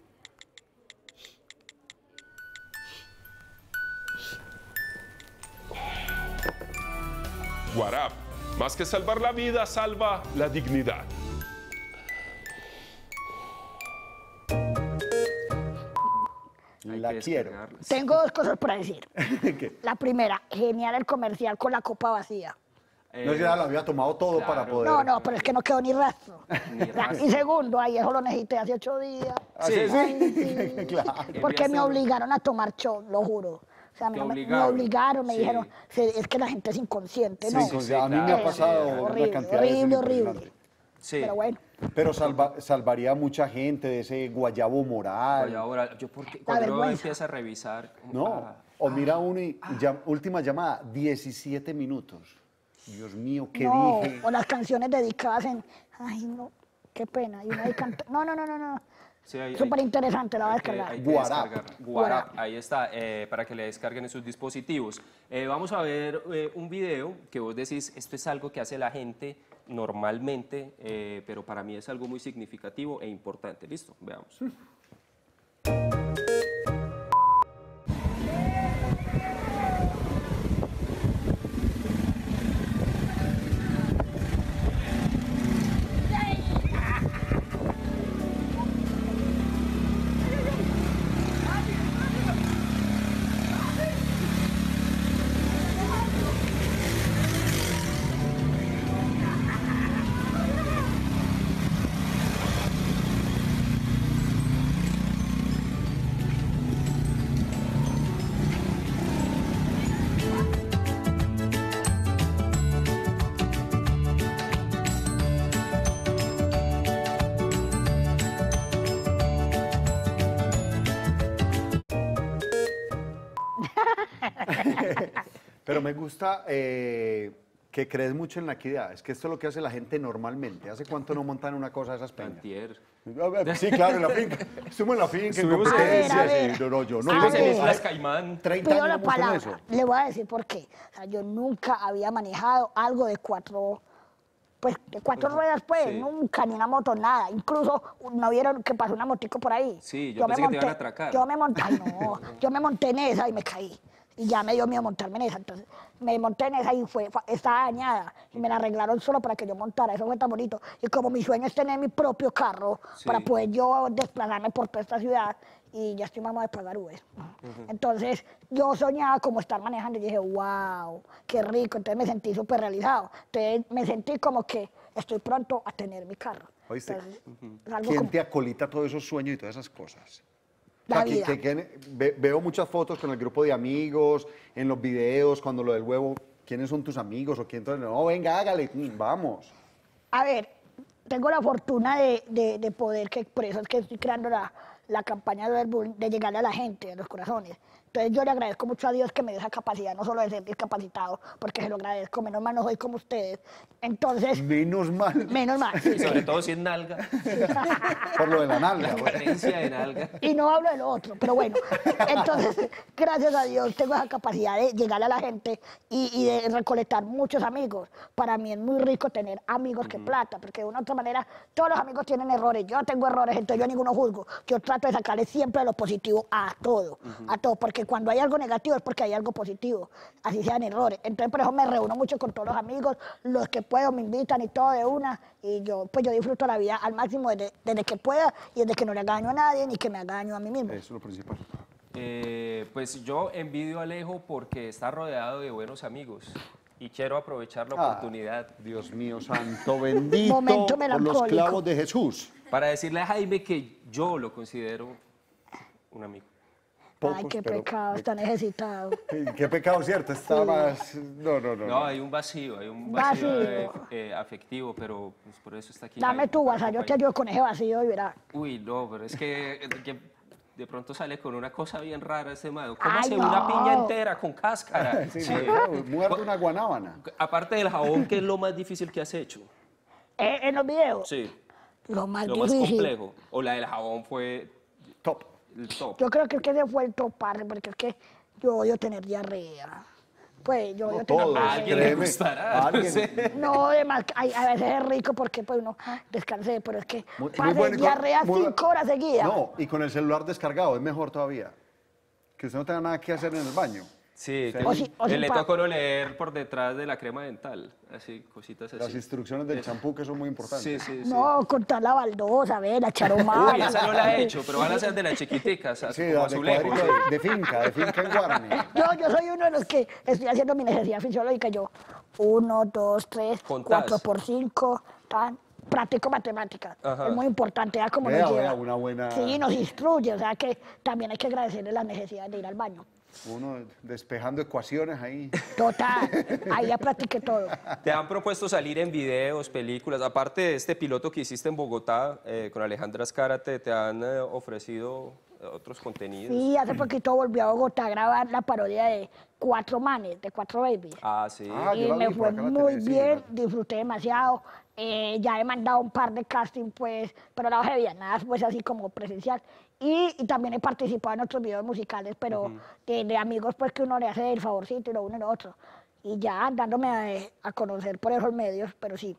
WhatsApp, más que salvar la vida, salva la dignidad. La quiero. Tengo dos cosas para decir. ¿Qué? La primera, genial el comercial con la copa vacía. No, ya lo había tomado todo claro. para poder. No, no, pero es que no quedó ni rastro. Ni rastro. Y segundo, ay, eso lo necesité hace ocho días. ¿Ah, sí? Ay, sí. Claro. Porque me Enviaste- obligaron a tomar shot, lo juro. O sea, me, ¿Te me- me obligaron? obligaron, me Sí. dijeron, "Se- es que la gente es inconsciente, ¿no? Sí, sí, a mí me ha Eh, pasado una horrible, cantidad de veces horrible, horrible. impresionante. Sí. Pero bueno, Pero salva- salvaría a mucha gente de ese guayabo moral. Oye, ahora, yo porque cuando uno vergüenza. empieza a revisar... como, No, ah, o mira uno y llam- última llamada, diecisiete minutos. Dios mío, ¿qué no, dije? o las canciones dedicadas en, ay, no, qué pena. Y uno ahí canta, no, no, no, no, no. sí, hay- Súper hay- interesante, la voy a hay que- descargar. hay que Guarap. descargarla. Guarap. Guarap, ahí está, eh, para que le descarguen en sus dispositivos. Eh, vamos a ver eh, un video que vos decís, esto es algo que hace la gente normalmente, eh, pero para mí es algo muy significativo e importante. ¿Listo? Veamos. Pero me gusta eh, que crees mucho en la equidad. Es que esto es lo que hace la gente normalmente. ¿Hace cuánto no montan una cosa de esas peñas? Antier. Sí, claro, en la finca. Estuvimos en la finca, en Estuvimos en- competencias. A ver, a ver. y no, no, yo no. Estuvimos yo en no- Islas Caimán. treinta Pido años la no monto en eso. palabra, le voy a decir por qué. O sea, yo nunca había manejado algo de cuatro, pues, de cuatro ruedas, pues, sí. nunca, ni una moto, nada. Incluso, ¿no vieron que pasó una motico por ahí? Sí, yo pensé que te iban a atracar. Yo me monté, ay, no, yo me monté en esa y me caí. Y ya me dio miedo montarme en esa. Entonces, me monté en esa y fue, fue- estaba dañada. Y me la arreglaron solo para que yo montara. Eso fue tan bonito. Y como mi sueño es tener mi propio carro Sí. para poder yo desplazarme por toda esta ciudad, y ya estoy mamá de pagar Uber. Entonces, yo soñaba como estar manejando y dije, wow, qué rico. Entonces me sentí súper realizado. Entonces me sentí como que estoy pronto a tener mi carro. ¿Oíste? Entonces, es algo ¿Quién como te acolita todos esos sueños y todas esas cosas? la Aquí, vida. que- que- ve- veo muchas fotos con el grupo de amigos, en los videos, cuando lo del huevo, ¿quiénes son tus amigos? O quién, entonces, no, venga, hágale, mm, vamos. A ver, tengo la fortuna de, de- de poder, que por eso es que estoy creando la, la campaña de, Bull, de llegarle a la gente, a los corazones. Entonces yo le agradezco mucho a Dios que me dé esa capacidad, no solo de ser discapacitado, porque se lo agradezco, menos mal no soy como ustedes. Entonces, Menos mal, menos mal. Y sobre todo si es nalga. por lo de la nalga. güey. Carencia de nalga. Y no hablo de lo otro, pero bueno. Entonces, gracias a Dios tengo esa capacidad de llegar a la gente y, y de recolectar muchos amigos. Para mí es muy rico tener amigos que plata, porque de una u otra manera todos los amigos tienen errores. Yo tengo errores, entonces yo a ninguno juzgo. Yo trato de sacarle siempre lo positivo a todo, a todo, porque cuando hay algo negativo es porque hay algo positivo, así sean errores. Entonces por eso me reúno mucho con todos los amigos, los que puedo me invitan y todo de una, y yo pues yo disfruto la vida al máximo desde, desde que pueda y desde que no le haga daño a nadie ni que me haga daño a mí mismo. Eso es lo principal. Eh, pues yo envidio a Alejo porque está rodeado de buenos amigos y quiero aprovechar la Ah. oportunidad Dios mío santo, bendito Momento por los melancólico. clavos de Jesús. para decirle a Jaime que yo lo considero un amigo. Ay, Pocos, qué pero- pecado, está necesitado. Qué pecado, ¿cierto? Está más... No, no, no. No, hay un vacío, hay un vacío, Vacío. eh, eh, afectivo, pero pues, por eso está aquí. Dame Jaime, tu para WhatsApp, yo te acompañar. ayudo con ese vacío y verás. Uy, no, pero es que, que de pronto sale con una cosa bien rara este mago. ¿Cómo Ay, hace no. una piña entera con cáscara? Sí, Sí. no, muerde una guanábana. Aparte del jabón, ¿qué es lo más difícil que has hecho? Eh, en los videos, Sí, lo más lo más difícil. complejo. O la del jabón fue Top. el top. Yo creo que es que se fue el topar, porque es que yo odio tener diarrea. Pues yo, No, yo tengo todos, hambre. A alguien le créeme. gustará. Alguien. Sí. No, además, hay- a veces es rico porque pues uno ah, descansé, pero es que Muy- muy pasé bueno y con- diarrea muy- cinco horas seguidas. No, y con el celular descargado, es mejor todavía. Que usted no tenga nada que hacer en el baño. Sí, que O si- o si le pa- toca a uno leer por detrás de la crema dental, así, cositas así. Las instrucciones del champú que son muy importantes. Sí, sí, sí. No, contar la baldosa, ver, la charomada. Uy, esa no la he hecho, pero van a ser de las chiquiticas, así Sí, como de, azulejos. cuadrito de, de finca, de finca en Guarne. Yo, yo soy uno de los que estoy haciendo mi necesidad fisiológica. Yo, uno, dos, tres, Contás. cuatro por cinco, tan. Practico matemáticas. Ajá. Es muy importante, ya como Vea, nos lleva. vea, una buena- Sí, nos instruye, o sea que también hay que agradecerle la necesidad de ir al baño. Uno despejando ecuaciones ahí. Total, ahí ya practiqué todo. ¿Te han propuesto salir en videos, películas? Aparte de este piloto que hiciste en Bogotá eh, con Alejandra Azcárate, ¿te han eh, ofrecido eh, otros contenidos? Sí, hace poquito volví a Bogotá a grabar la parodia de Cuatro Manes, de Cuatro Babies. Ah, sí. Ah, yo Y la me vi por fue acá en la muy tele, sí, bien, la- disfruté demasiado. Eh, ya he mandado un par de casting, pues, pero no se veía nada, pues, así como presencial. Y, y también he participado en otros videos musicales, pero de, de amigos, pues, que uno le hace el favorcito y lo uno y lo otro. Y ya dándome a, a conocer por esos medios, pero sí.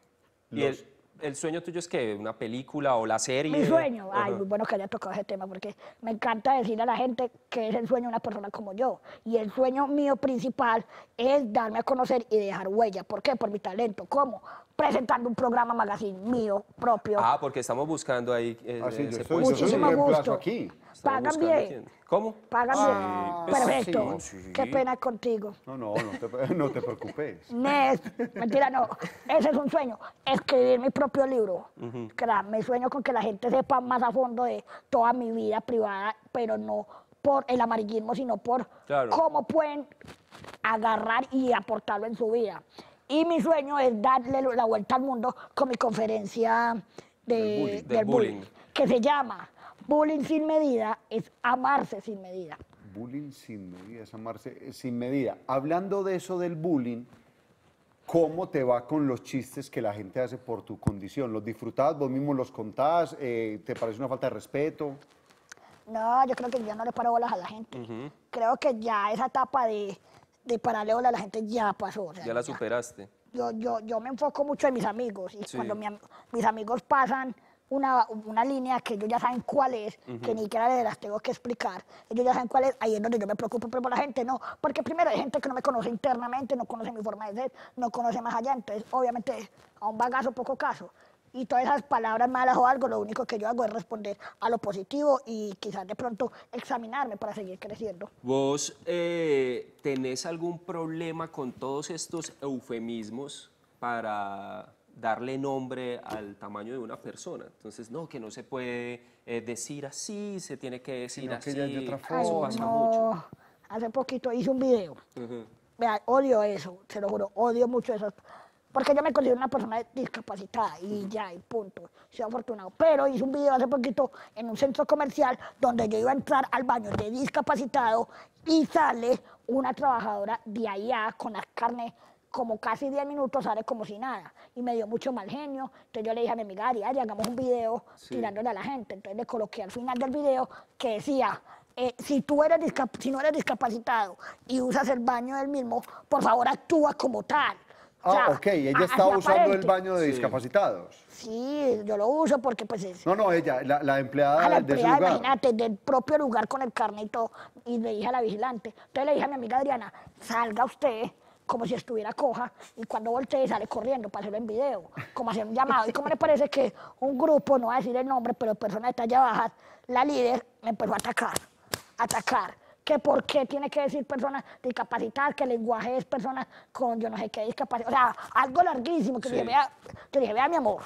¿Y el, el sueño tuyo es que una película o la serie? Mi sueño, ay, Ajá. muy bueno que haya tocado ese tema, porque me encanta decirle a la gente que es el sueño de una persona como yo. Y el sueño mío principal es darme a conocer y dejar huella. ¿Por qué? Por mi talento. ¿Cómo? Presentando un programa magazine mío, propio. Ah, porque estamos buscando ahí eh, Ah, sí, yo ese estoy, yo puesto. soy un Muchísimo reemplazo gusto. aquí. Estamos Pagan buscando bien. quién. ¿Cómo? Pagan Ah, bien. Perfecto. pues sí. Qué pena contigo. No, no, no te, no te preocupes. Nes, mentira, no. Ese es un sueño. Escribir mi propio libro. Claro, me sueño con que la gente sepa más a fondo de toda mi vida privada, pero no por el amarillismo, sino por Claro. cómo pueden agarrar y aportarlo en su vida. Y mi sueño es darle la vuelta al mundo con mi conferencia de, Del bullying. del Del bullying, bullying. que se llama Bullying sin medida es amarse sin medida. Bullying sin medida, es amarse eh, sin medida. Hablando de eso del bullying, ¿cómo te va con los chistes que la gente hace por tu condición? ¿Los disfrutás, vos mismo los contás? Eh, ¿Te parece una falta de respeto? No, yo creo que ya no le paro bolas a la gente. Creo que ya esa etapa de, de pararle bolas a la gente ya pasó. o sea, Ya la superaste. Yo, yo, yo me enfoco mucho en mis amigos y Sí. cuando mi am- mis amigos pasan una, una línea que ellos ya saben cuál es, que ni siquiera les las tengo que explicar, ellos ya saben cuál es, ahí es donde yo me preocupo, pero por la gente no, porque primero hay gente que no me conoce internamente, no conoce mi forma de ser, no conoce más allá, entonces obviamente a un bagazo poco caso. Y todas esas palabras malas o algo, lo único que yo hago es responder a lo positivo y quizás de pronto examinarme para seguir creciendo. ¿Vos eh, tenés algún problema con todos estos eufemismos para darle nombre al tamaño de una persona? Entonces, no, que no se puede eh, decir así, se tiene que decir Sino que así. ya hay otra Ay, Eso pasa no, mucho. hace poquito hice un video. Ujú. Vea, odio eso, se lo juro, odio mucho eso. Porque yo me considero una persona discapacitada y ya, y punto. Soy afortunado. Pero hice un video hace poquito en un centro comercial donde yo iba a entrar al baño de discapacitado y sale una trabajadora de allá con las carnes como casi diez minutos, sale como si nada. Y me dio mucho mal genio. Entonces yo le dije a mi amiga Ari, Ari, hagamos un video Sí. tirándole a la gente. Entonces le coloqué al final del video que decía, eh, si tú eres discap- si no eres discapacitado y usas el baño del mismo, por favor actúa como tal. O Ah, sea, ok, ella a- estaba así usando el aparente. baño de Sí. discapacitados. Sí, yo lo uso porque pues es... No, no, ella, la, la empleada A la de ese empleada, lugar. imagínate, del propio lugar con el carne y todo. Y le dije a la vigilante. Entonces le dije a mi amiga Adriana, salga usted como si estuviera coja y cuando voltee sale corriendo para hacerlo en video, como hacer un llamado. ¿Y cómo le parece que un grupo, no voy a decir el nombre, pero personas de talla baja, la líder me empezó a atacar, atacar? Que por qué tiene que decir personas discapacitadas, que el lenguaje es personas con yo no sé qué discapacidad. O sea, algo larguísimo que Sí. le dije, vea, que le dije, vea mi amor.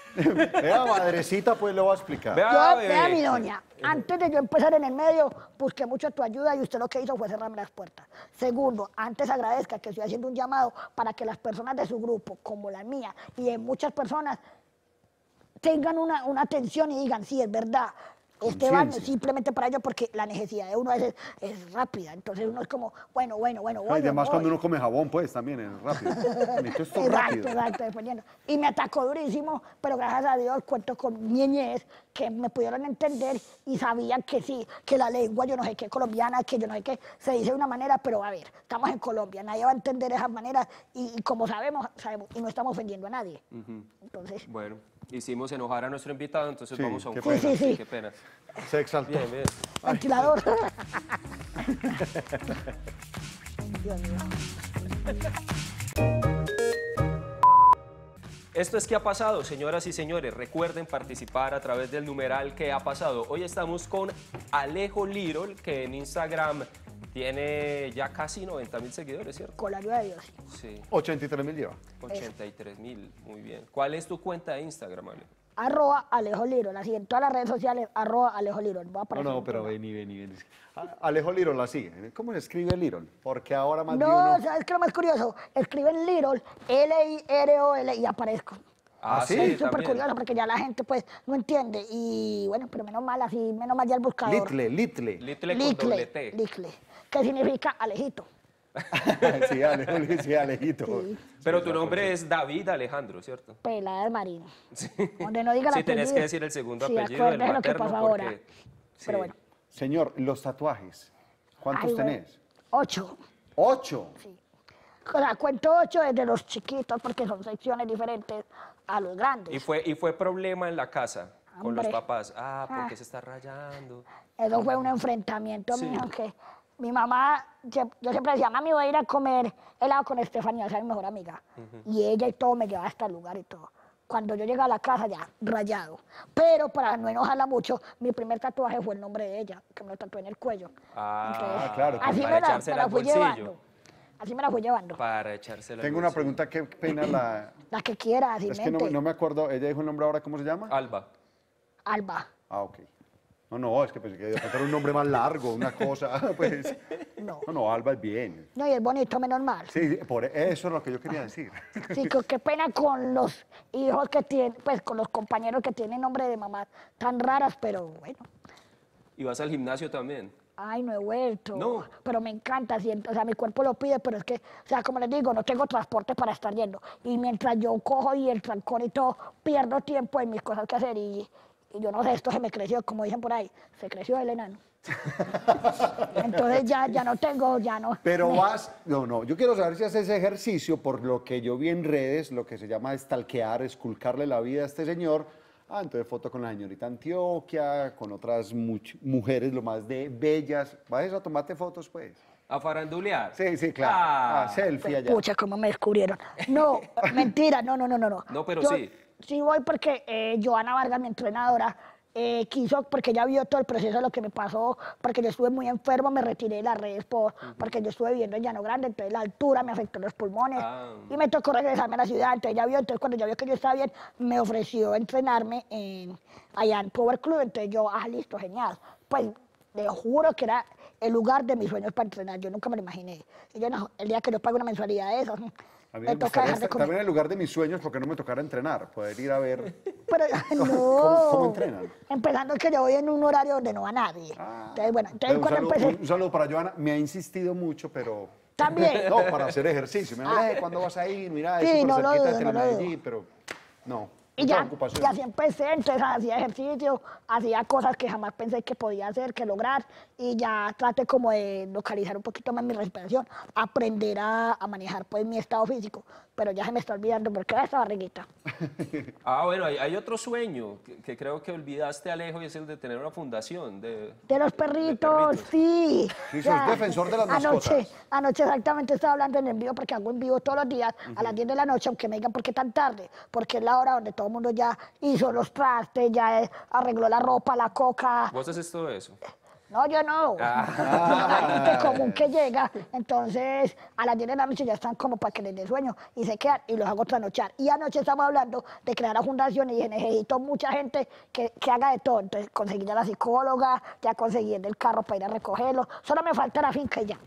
Vea, madrecita, pues lo va a explicar. Vea. Yo, Ah, bebé. vea mi doña, antes de yo empezar en el medio, busqué mucho tu ayuda y usted lo que hizo fue cerrarme las puertas. Segundo, antes agradezca que estoy haciendo un llamado para que las personas de su grupo, como la mía y de muchas personas, tengan una, una atención y digan, sí, es verdad, este baño Conciencia. simplemente para ello porque la necesidad de uno a veces es rápida. Entonces uno es como, bueno, bueno, bueno, voy. Y además voy. cuando uno come jabón, pues también es rápido. Necesito esto Exacto, rápido. exacto, dependiendo. Y me atacó durísimo, pero gracias a Dios cuento con mi niñez que me pudieron entender y sabían que sí, que la lengua, yo no sé qué, colombiana, que yo no sé qué, se dice de una manera, pero a ver, estamos en Colombia, nadie va a entender esas maneras y, y como sabemos, sabemos, y no estamos ofendiendo a nadie. Ujú. Entonces, Bueno, hicimos enojar a nuestro invitado, entonces Sí, vamos a un qué corte. pena. Sí, sí, sí. Qué pena. Se exaltó. Bien, bien. ventilador. Dios mío. Esto es ¿Qué ha pasado? Señoras y señores, recuerden participar a través del numeral ¿Qué ha pasado? Hoy estamos con Alejo Little, que en Instagram tiene ya casi noventa mil seguidores, ¿cierto? Con la ayuda de Dios. Sí, ochenta y tres mil lleva. ochenta y tres mil, muy bien. ¿Cuál es tu cuenta de Instagram, Alejo? Arroba Alejo Little, así en todas las redes sociales, arroba Alejo Little. Va a No, aparecer no, en pero todo. vení, vení, vení. A- Alejo Little la sigue. ¿Cómo se escribe Little? Porque ahora más de No, uno... ¿sabes qué es lo más curioso? Escriben Little, L I R O L y aparezco. Ah, ¿sí? Es súper también. curioso porque ya la gente pues no entiende y bueno, pero menos mal así, menos mal ya el buscador. Litle, Litle. Litle con doble T. Litle, que significa Alejito. Sí, Alejo, sí, Alejito. Sí. Pero tu nombre es David Alejandro, ¿cierto? Pelada de Marino. Donde no diga el Sí, apellido. tenés que decir el segundo Sí, apellido del acuérdate lo que materno pasó ahora. porque- sí. Pero bueno, Señor, los tatuajes. ¿Cuántos Ay, bueno. tenés? ocho. Ocho. O sea, cuento ocho desde los chiquitos porque son secciones diferentes a los grandes. Y fue, y fue problema en la casa con los Hombre. papás. Ah, ¿por qué Ah. se está rayando? Eso fue un enfrentamiento, Sí. mijo, que mi mamá, yo yo siempre decía, mami, voy a ir a comer helado con Estefanía, esa es mi mejor amiga. Y ella y todo me llevaba hasta el lugar y todo. Cuando yo llegué a la casa ya, rayado. Pero para no enojarla mucho, mi primer tatuaje fue el nombre de ella, que me lo tatué en el cuello. Ah, Entonces, claro, así para me la, me echársela la al fui bolsillo. llevando. Así me la fui llevando. Para echársela al Tengo una bolsillo. pregunta, qué pena la... La que quiera, así Es que no, no me acuerdo, ella dijo el nombre ahora, ¿cómo se llama? Alba. Alba. Ah, ok. No, no, es que pensé que de repente era un nombre más largo, una cosa, pues... No. No, no, Alba es bien. No, y es bonito, menos mal. Sí, por eso es lo que yo quería decir. Sí, que- qué pena con los hijos que tienen, pues con los compañeros que tienen nombre de mamá tan raras, pero bueno. ¿Y vas al gimnasio también? Ay, no he vuelto. No. Pero me encanta, siento, o sea, mi cuerpo lo pide, pero es que, o sea, como les digo, no tengo transporte para estar yendo. Y mientras yo cojo y el trancón y todo, pierdo tiempo en mis cosas que hacer y, y yo no sé, esto se me creció, como dicen por ahí, se creció el enano. Entonces ya, ya no tengo, ya no. Pero me- vas, no, no, yo quiero saber si haces ejercicio, por lo que yo vi en redes, lo que se llama stalkear, esculcarle la vida a este señor. Ah, entonces foto con la señorita Antioquia, con otras much- mujeres lo más de bellas. ¿Vas a tomarte fotos, pues? ¿A farandulear? Sí, sí, claro. Ah. Ah, selfie allá. Pucha, cómo me descubrieron. No, mentira, no, no, no, no. No, pero Yo sí. Sí voy porque eh, Joana Vargas, mi entrenadora, eh, quiso, porque ella vio todo el proceso de lo que me pasó, porque yo estuve muy enfermo, me retiré de las redes por, porque yo estuve viviendo en Llano Grande, entonces la altura me afectó los pulmones Ah. y me tocó regresarme a la ciudad, entonces ella vio, entonces cuando ya vio que yo estaba bien, me ofreció entrenarme en, allá en Power Club, entonces yo, ah, listo, genial. Pues le juro que era el lugar de mis sueños para entrenar, yo nunca me lo imaginé. Y yo, no, el día que yo pago una mensualidad de esas, A mí me me toca gustaría dejar de estar comer. también en el lugar de mis sueños porque no me tocara entrenar, poder ir a ver Pero no. ¿Cómo- cómo entrenan? Empezando que yo voy en un horario donde no va nadie. Entonces, bueno, entonces un, cuando saludo, empecé, un saludo para Joana, me ha insistido mucho, pero... También. No, para hacer ejercicio. Me dice, "Eh, ¿cuándo vas a ir? Mira, es Sí, súper no lo cerquita de dudo, no lo Telemedellín", pero no. y mucha ya, ocupación. y así empecé, entonces hacía ejercicio, hacía cosas que jamás pensé que podía hacer, que lograr, y ya traté como de localizar un poquito más mi respiración, aprender a, a manejar pues mi estado físico, pero ya se me está olvidando porque era esta barriguita. Ah, bueno, hay, hay otro sueño que, que creo que olvidaste, Alejo, y es el de tener una fundación. De, De los perritos, sí. Sí, O sea, sos defensor de las anoche, mascotas. Anoche exactamente estaba hablando en el vivo porque hago en vivo todos los días a las diez de la noche, aunque me digan por qué tan tarde, porque es la hora donde todo el mundo ya hizo los trastes, ya eh, arregló la ropa, la coca. ¿Vos haces todo eso? No, yo no. Ah. La gente común que llega, entonces a las diez de la noche ya están como para que les dé sueño y se quedan y los hago trasnochar. Y anoche estamos hablando de crear la fundación y dije, necesito mucha gente que, que haga de todo. Entonces conseguí ya la psicóloga, ya conseguí el del carro para ir a recogerlo. Solo me falta la finca y ya.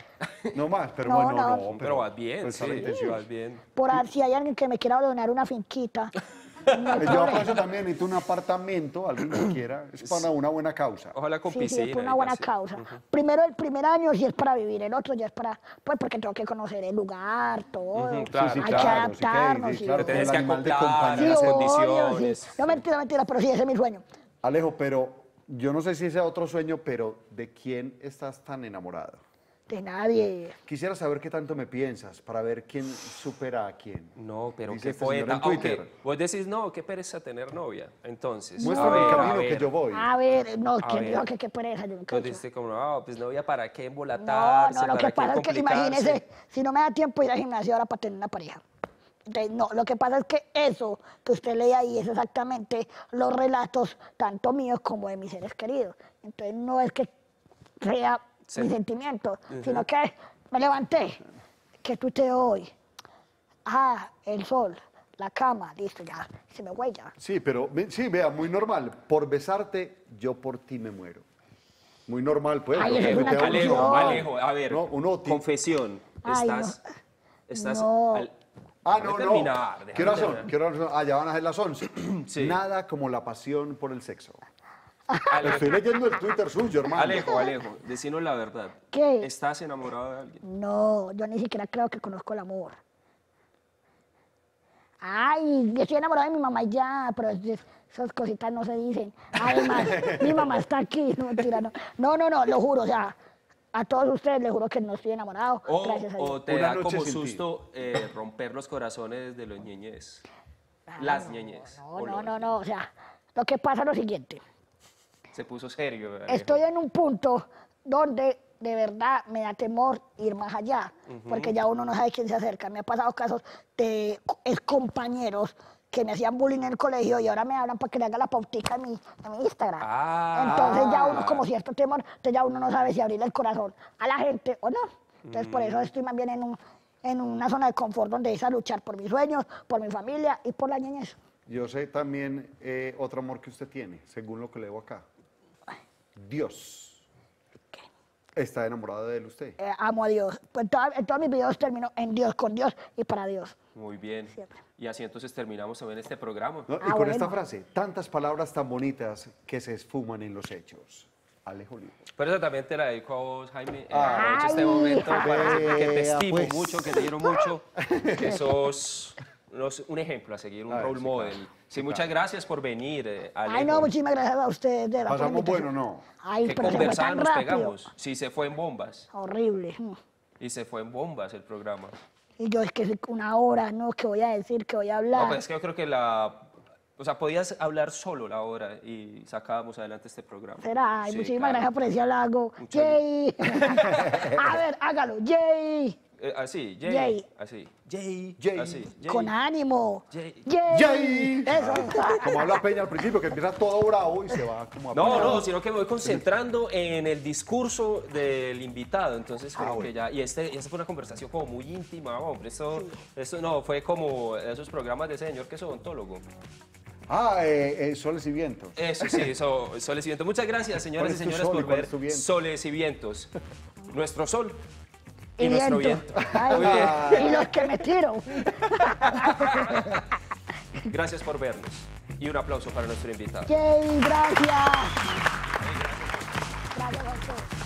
No más, pero No, bueno, no. no. Pero vas bien, pues, sí, a la intención. vas bien. Por ahí, si hay alguien que me quiera donar una finquita, Yo aprovecho también, necesito un apartamento, alguien que quiera, es para una buena causa. Ojalá con Sí, piscina. sí, es por y una buena así. causa. Primero, el primer año sí es para vivir, el otro ya es para, pues porque tengo que conocer el lugar, todo. Ujú, claro. Sí, sí, Hay claro, que sí, adaptarnos. sí, sí. claro, Te tienes con que el animal de acoplar a compañía. las Sí, obvio, condiciones. sí. No, mentira, mentira, pero sí, ese es mi sueño. Alejo, pero yo no sé si sea otro sueño, pero ¿de quién estás tan enamorado? De nadie. Quisiera saber qué tanto me piensas para ver quién supera a quién. No, pero Dice qué este señor poeta. en Twitter. Aunque vos decís, no, qué pereza tener novia. Entonces, Muéstrame a el ver, a camino que ver. yo voy. A ver, no, A ¿quién ver. dijo que qué pereza? Yo nunca he Entonces hecho. dijiste como, no, pues novia, ¿para qué No, embolatarse? no, lo ¿Para que qué pasa es que complicarse? imagínese, si no me da tiempo ir al gimnasio ahora para tener una pareja. Entonces, no, lo que pasa es que eso que usted lee ahí es exactamente los relatos, tanto míos como de mis seres queridos. Entonces, no es que sea Sí. mi sentimiento, sino que me levanté, que tuiteo hoy. Ah, el sol, la cama, listo, ya, se me huella. Sí, pero ve- sí, vea, muy normal. Por besarte, yo por ti me muero. Muy normal, pues. Ay, lo esa que es una tuitea uno Alejo, normal. Alejo, a ver, No, uno ti- confesión. Ay, Estás, estás No. al- Ah, déjame no, no. terminar, déjame ¿Qué horas son? terminar. ¿Qué horas son? Ah, ya van a ser las once. Sí. Nada como la pasión por el sexo. Alejo, Estoy leyendo el Twitter suyo, hermano. Alejo, Alejo, decinos la verdad. ¿Qué? ¿Estás enamorado de alguien? No, yo ni siquiera creo que conozco el amor. Ay, yo estoy enamorada de mi mamá y ya, pero es- esas cositas no se dicen. Además, mi mamá está aquí, no mentira, no. No, no, no, lo juro, o sea, a todos ustedes les juro que no estoy enamorado, O, gracias a Dios. o te Una da noche como sin ti. susto eh, romper los corazones de los ñeñes. Las ñeñes. No, o no, los- no, no, o sea, lo que pasa es lo siguiente. Se puso serio. Alejo. Estoy en un punto donde de verdad me da temor ir más allá, porque ya uno no sabe quién se acerca. Me ha pasado casos de ex compañeros que me hacían bullying en el colegio y ahora me hablan para que le haga la pautica en mi, en mi Instagram. Ah. Entonces ya uno como cierto temor, entonces ya uno no sabe si abrirle el corazón a la gente o no. Entonces por eso estoy más bien en, un, en una zona de confort donde es a luchar por mis sueños, por mi familia y por la niñez. Yo sé también eh, otro amor que usted tiene, según lo que leo acá. Dios. ¿Está enamorado de él usted? Eh, amo a Dios. Pues en, toda- en todos mis videos termino en Dios, con Dios y para Dios. Muy bien. Siempre. Y así entonces terminamos también este programa. ¿No? Y Ah, con esta bueno. frase, tantas palabras tan bonitas que se esfuman en los hechos. Alejo Livo. Pero eso también te la dedico a vos, Jaime. Eh, Ay, aprovecho este momento para decirte que te vea, estimo pues. mucho, que te quiero mucho, que sos unos- un ejemplo a seguir, un Ay, role sí, model. claro. Sí, Sí, muchas claro. gracias por venir, eh, Alejo. Ay, no, muchísimas gracias a ustedes. De verdad, por la ¿Pasamos invitación. bueno o no? Ay, Qué pero se fue conversada tan nos rápido. pegamos. Sí, se fue en bombas. Horrible. mm. Y se fue en bombas el programa. Y yo es que es una hora, ¿no? Que voy a decir, que voy a hablar. No, pues es que yo creo que la... O sea, podías hablar solo la hora y sacábamos adelante este programa. Será. Ay, Sí, muchísimas claro. gracias por ese halago. Muchas- Jay. A ver, hágalo. Jay. Eh, así, Jay. Jay. Así. Jay. Jay. Así. Jay. Con ánimo. Jay. Jay. ¡Yay! Eso. Como habla Peña al principio, que empieza todo bravo y se va como a... No, no, sino que me voy concentrando en el discurso del invitado. Entonces, como Ah, bueno. que ya. Y este, y esta fue una conversación como muy íntima, hombre. Esto, esto no, fue como esos programas de ese señor que es odontólogo. Ah, eh, eh, Soles y Vientos. Eso sí, eso, soles y vientos. Muchas gracias, señoras ¿Cuál y es tu señores, sol y por cuál ver es tu viento? Soles y Vientos. Nuestro sol y, Y nuestro viento. viento. Ay, Muy bien. y los que me tiro. Gracias por vernos. Y un aplauso para nuestro invitado. Jay, gracias. Gracias a ustedes.